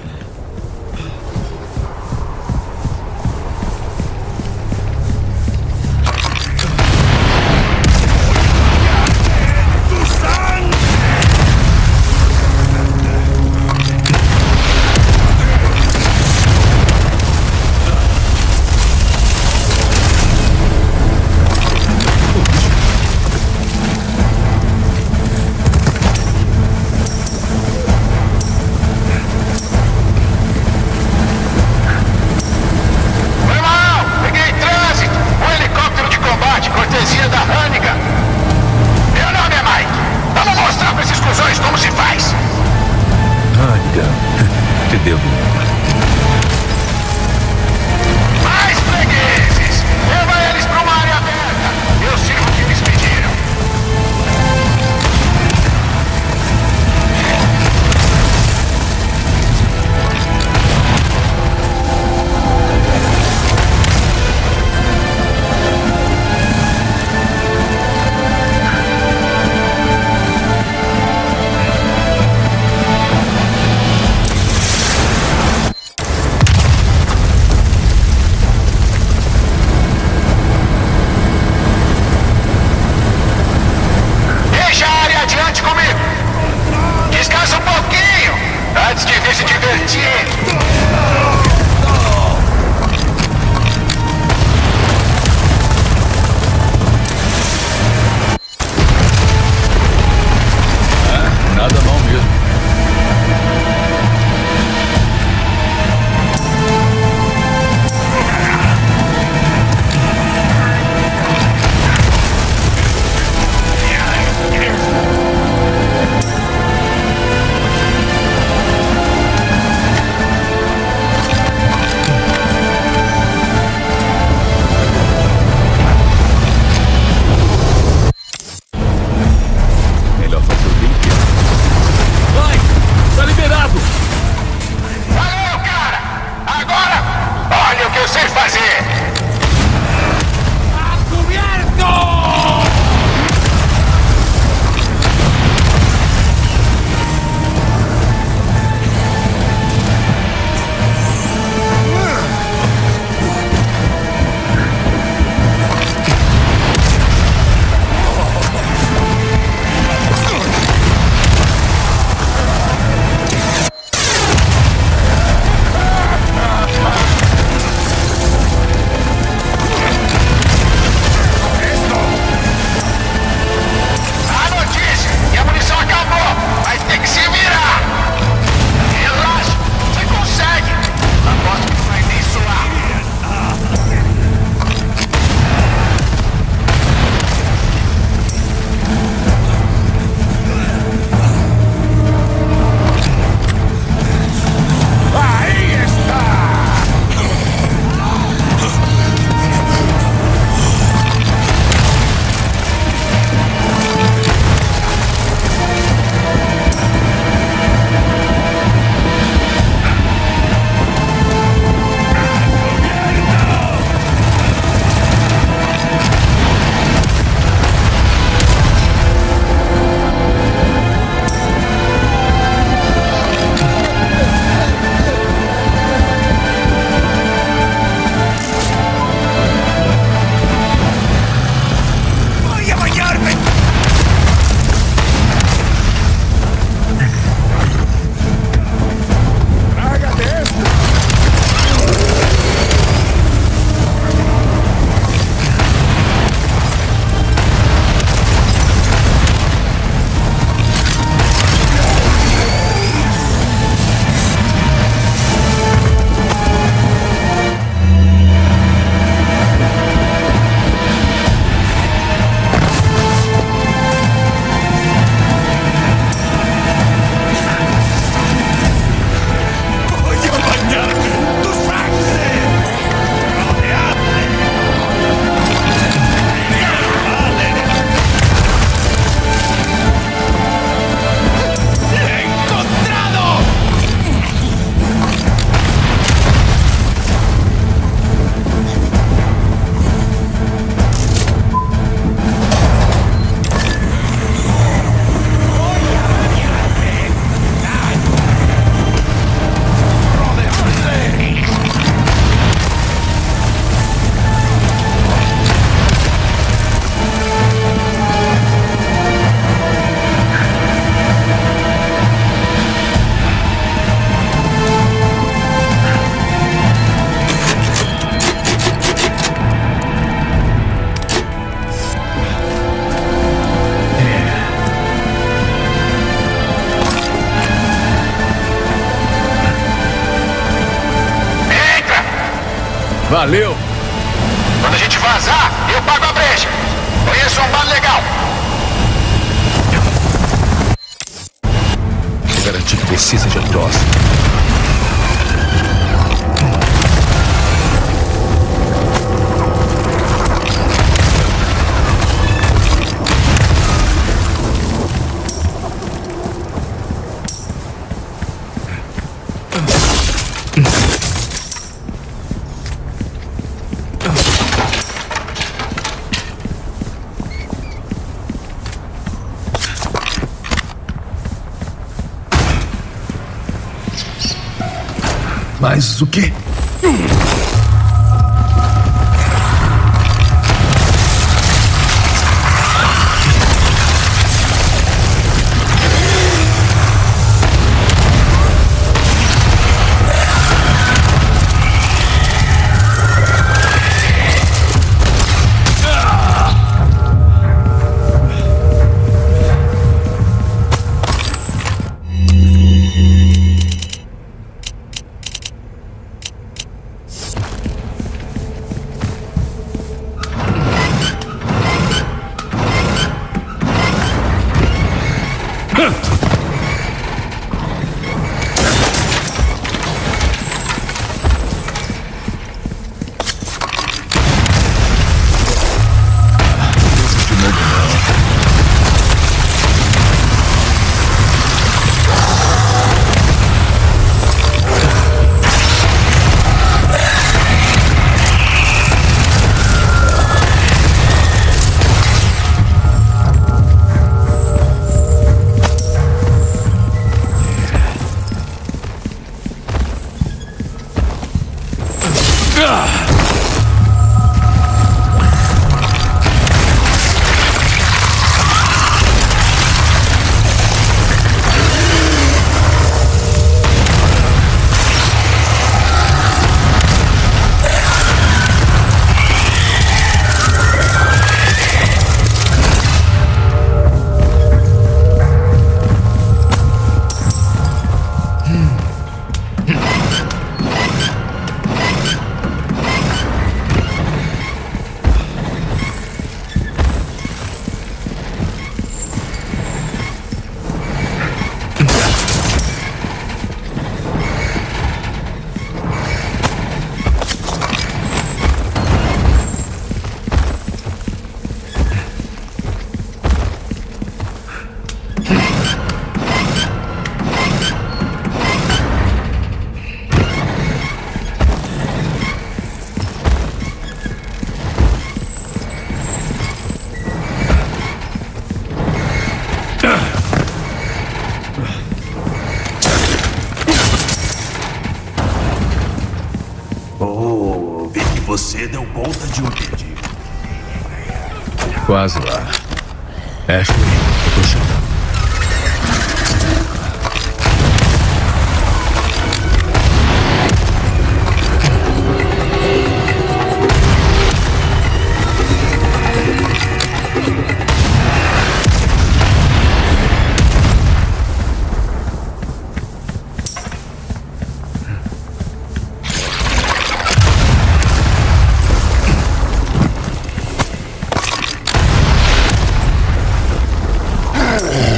Speaker 1: Valeu!
Speaker 8: Quando a gente vazar, eu pago a brecha. Conheço um bar legal.
Speaker 1: Vou garantir que você seja próximo. Mas o quê?
Speaker 7: Oh, vi que você deu conta de um pedido.
Speaker 1: Quase lá. Ashley, eu tô chegando.
Speaker 7: Ah!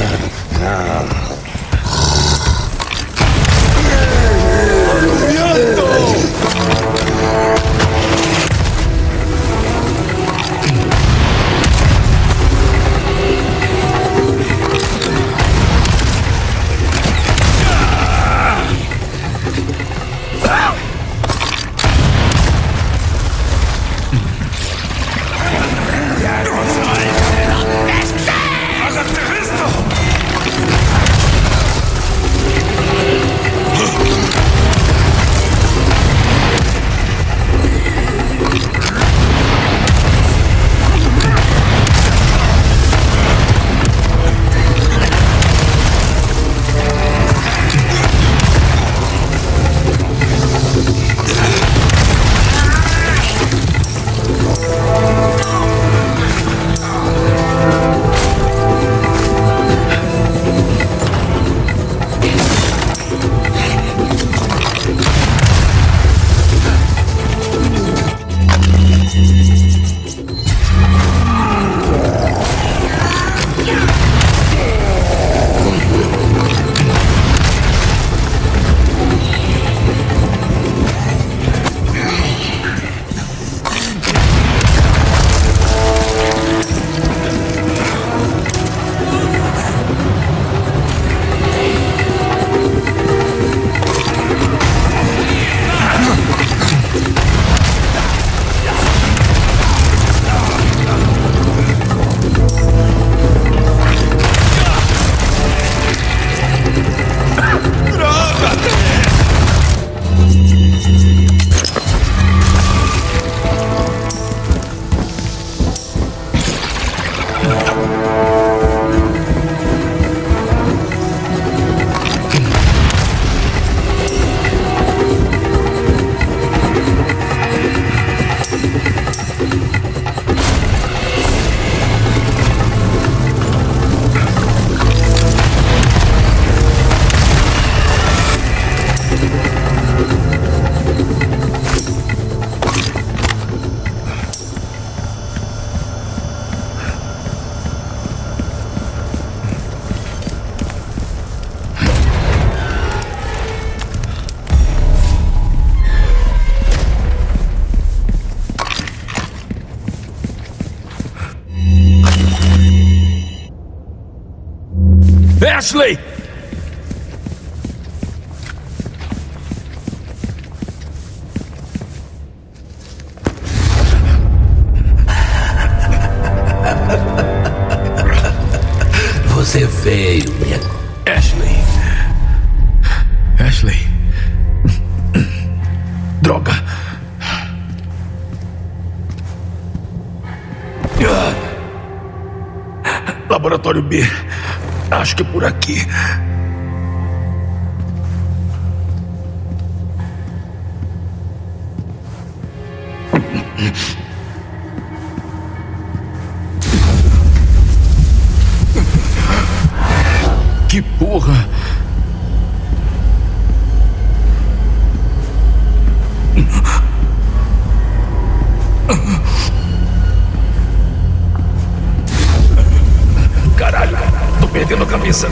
Speaker 1: Ashley!
Speaker 2: Você veio, minha...
Speaker 1: Ashley. Ashley. Droga. Laboratório B. Acho que é por aqui. Que porra! Caralho, tô perdendo a cabeça.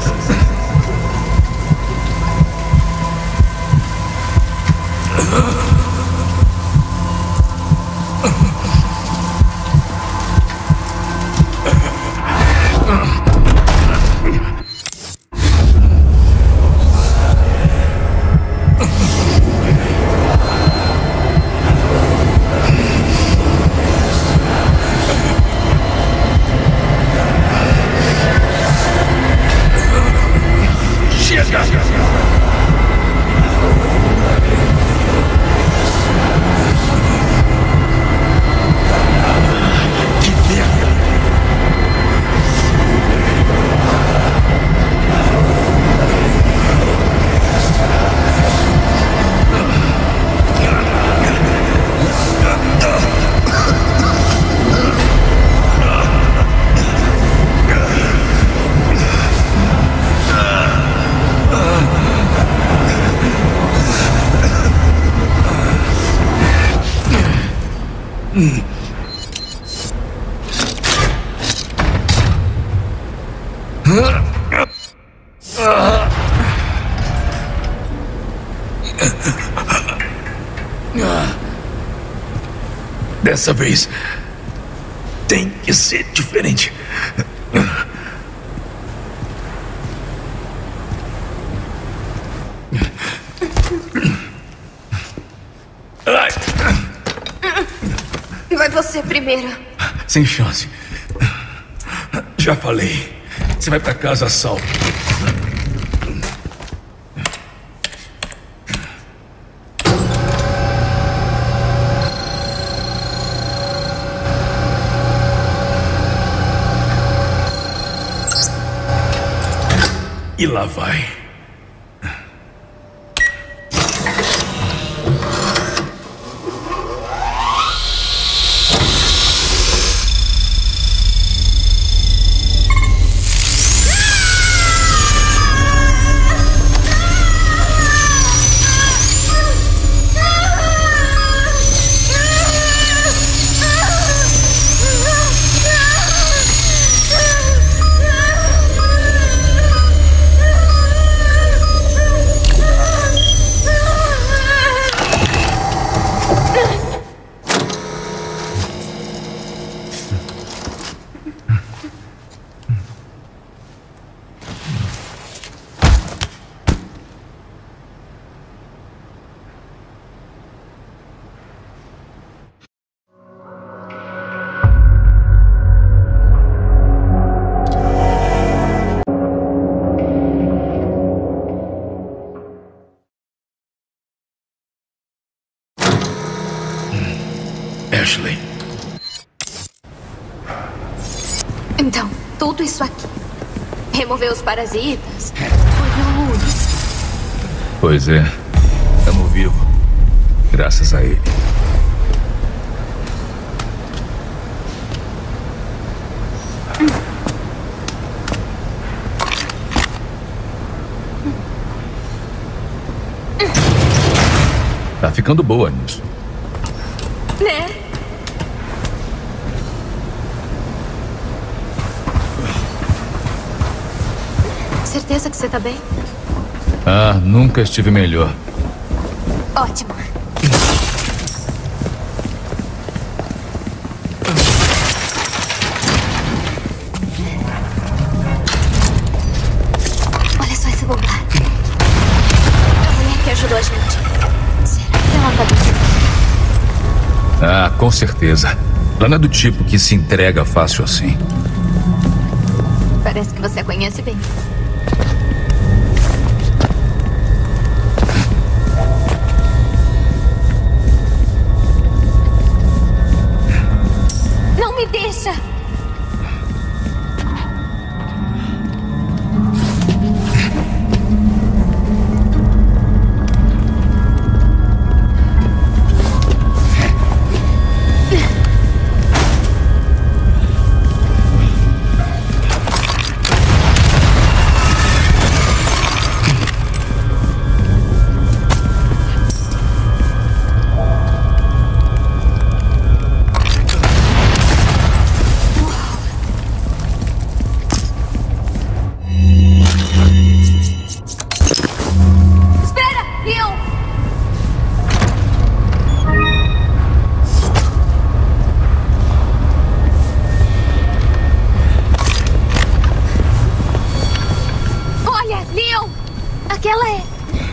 Speaker 1: Dessa vez tem que ser diferente.
Speaker 6: Vai você primeiro.
Speaker 1: Sem chance. Já falei. Você vai pra casa salvo. E lá vai. Ashley.
Speaker 6: Então, tudo isso aqui. Remover os parasitas. Foi o Unis.
Speaker 1: Pois é. Estamos vivos. Graças a ele. Tá ficando boa nisso.
Speaker 6: Né? Certeza que você tá bem?
Speaker 1: Ah, nunca estive melhor.
Speaker 6: Ótimo. ajudou a gente. Será que ela tá bem?
Speaker 1: Ah, com certeza. Ela não é do tipo que se entrega fácil assim.
Speaker 6: Parece que você a conhece bem. Não me deixa! Aquela é...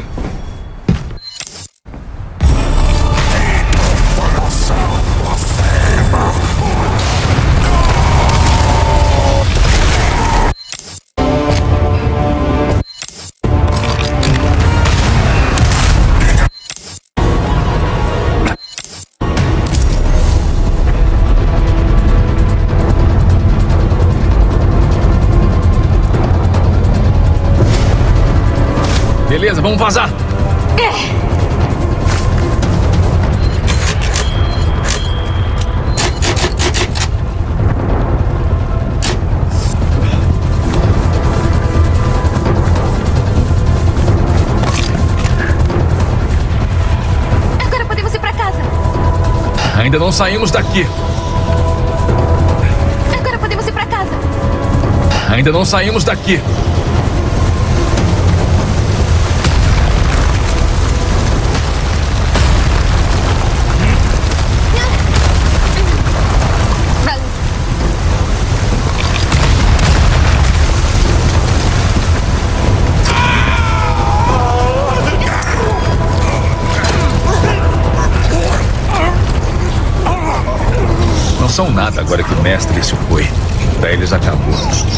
Speaker 1: Beleza, vamos vazar.
Speaker 6: É. Agora podemos ir pra casa.
Speaker 1: Ainda não saímos daqui.
Speaker 6: Agora podemos ir pra casa.
Speaker 1: Ainda não saímos daqui. Não são nada agora que o mestre se foi. Pra eles acabou.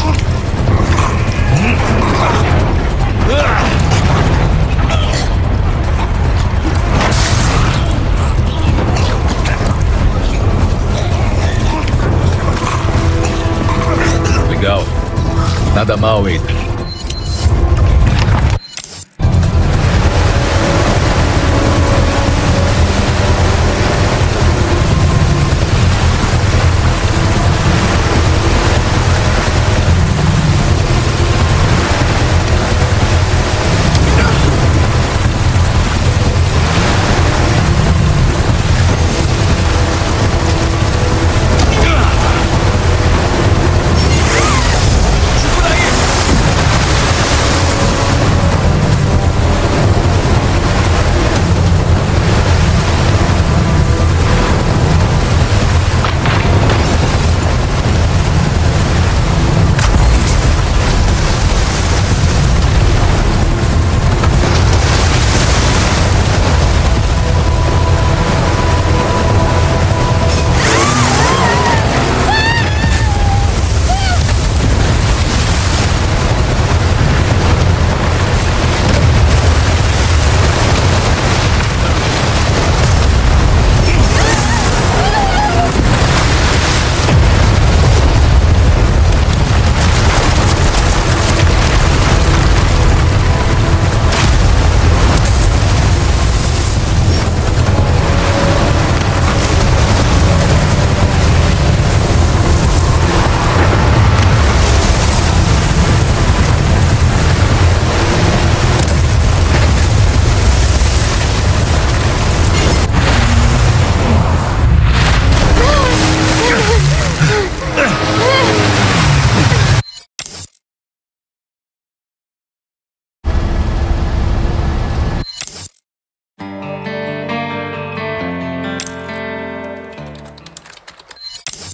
Speaker 1: Legal. Nada mal, Ada.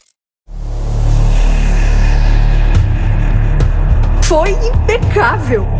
Speaker 11: Foi impecável!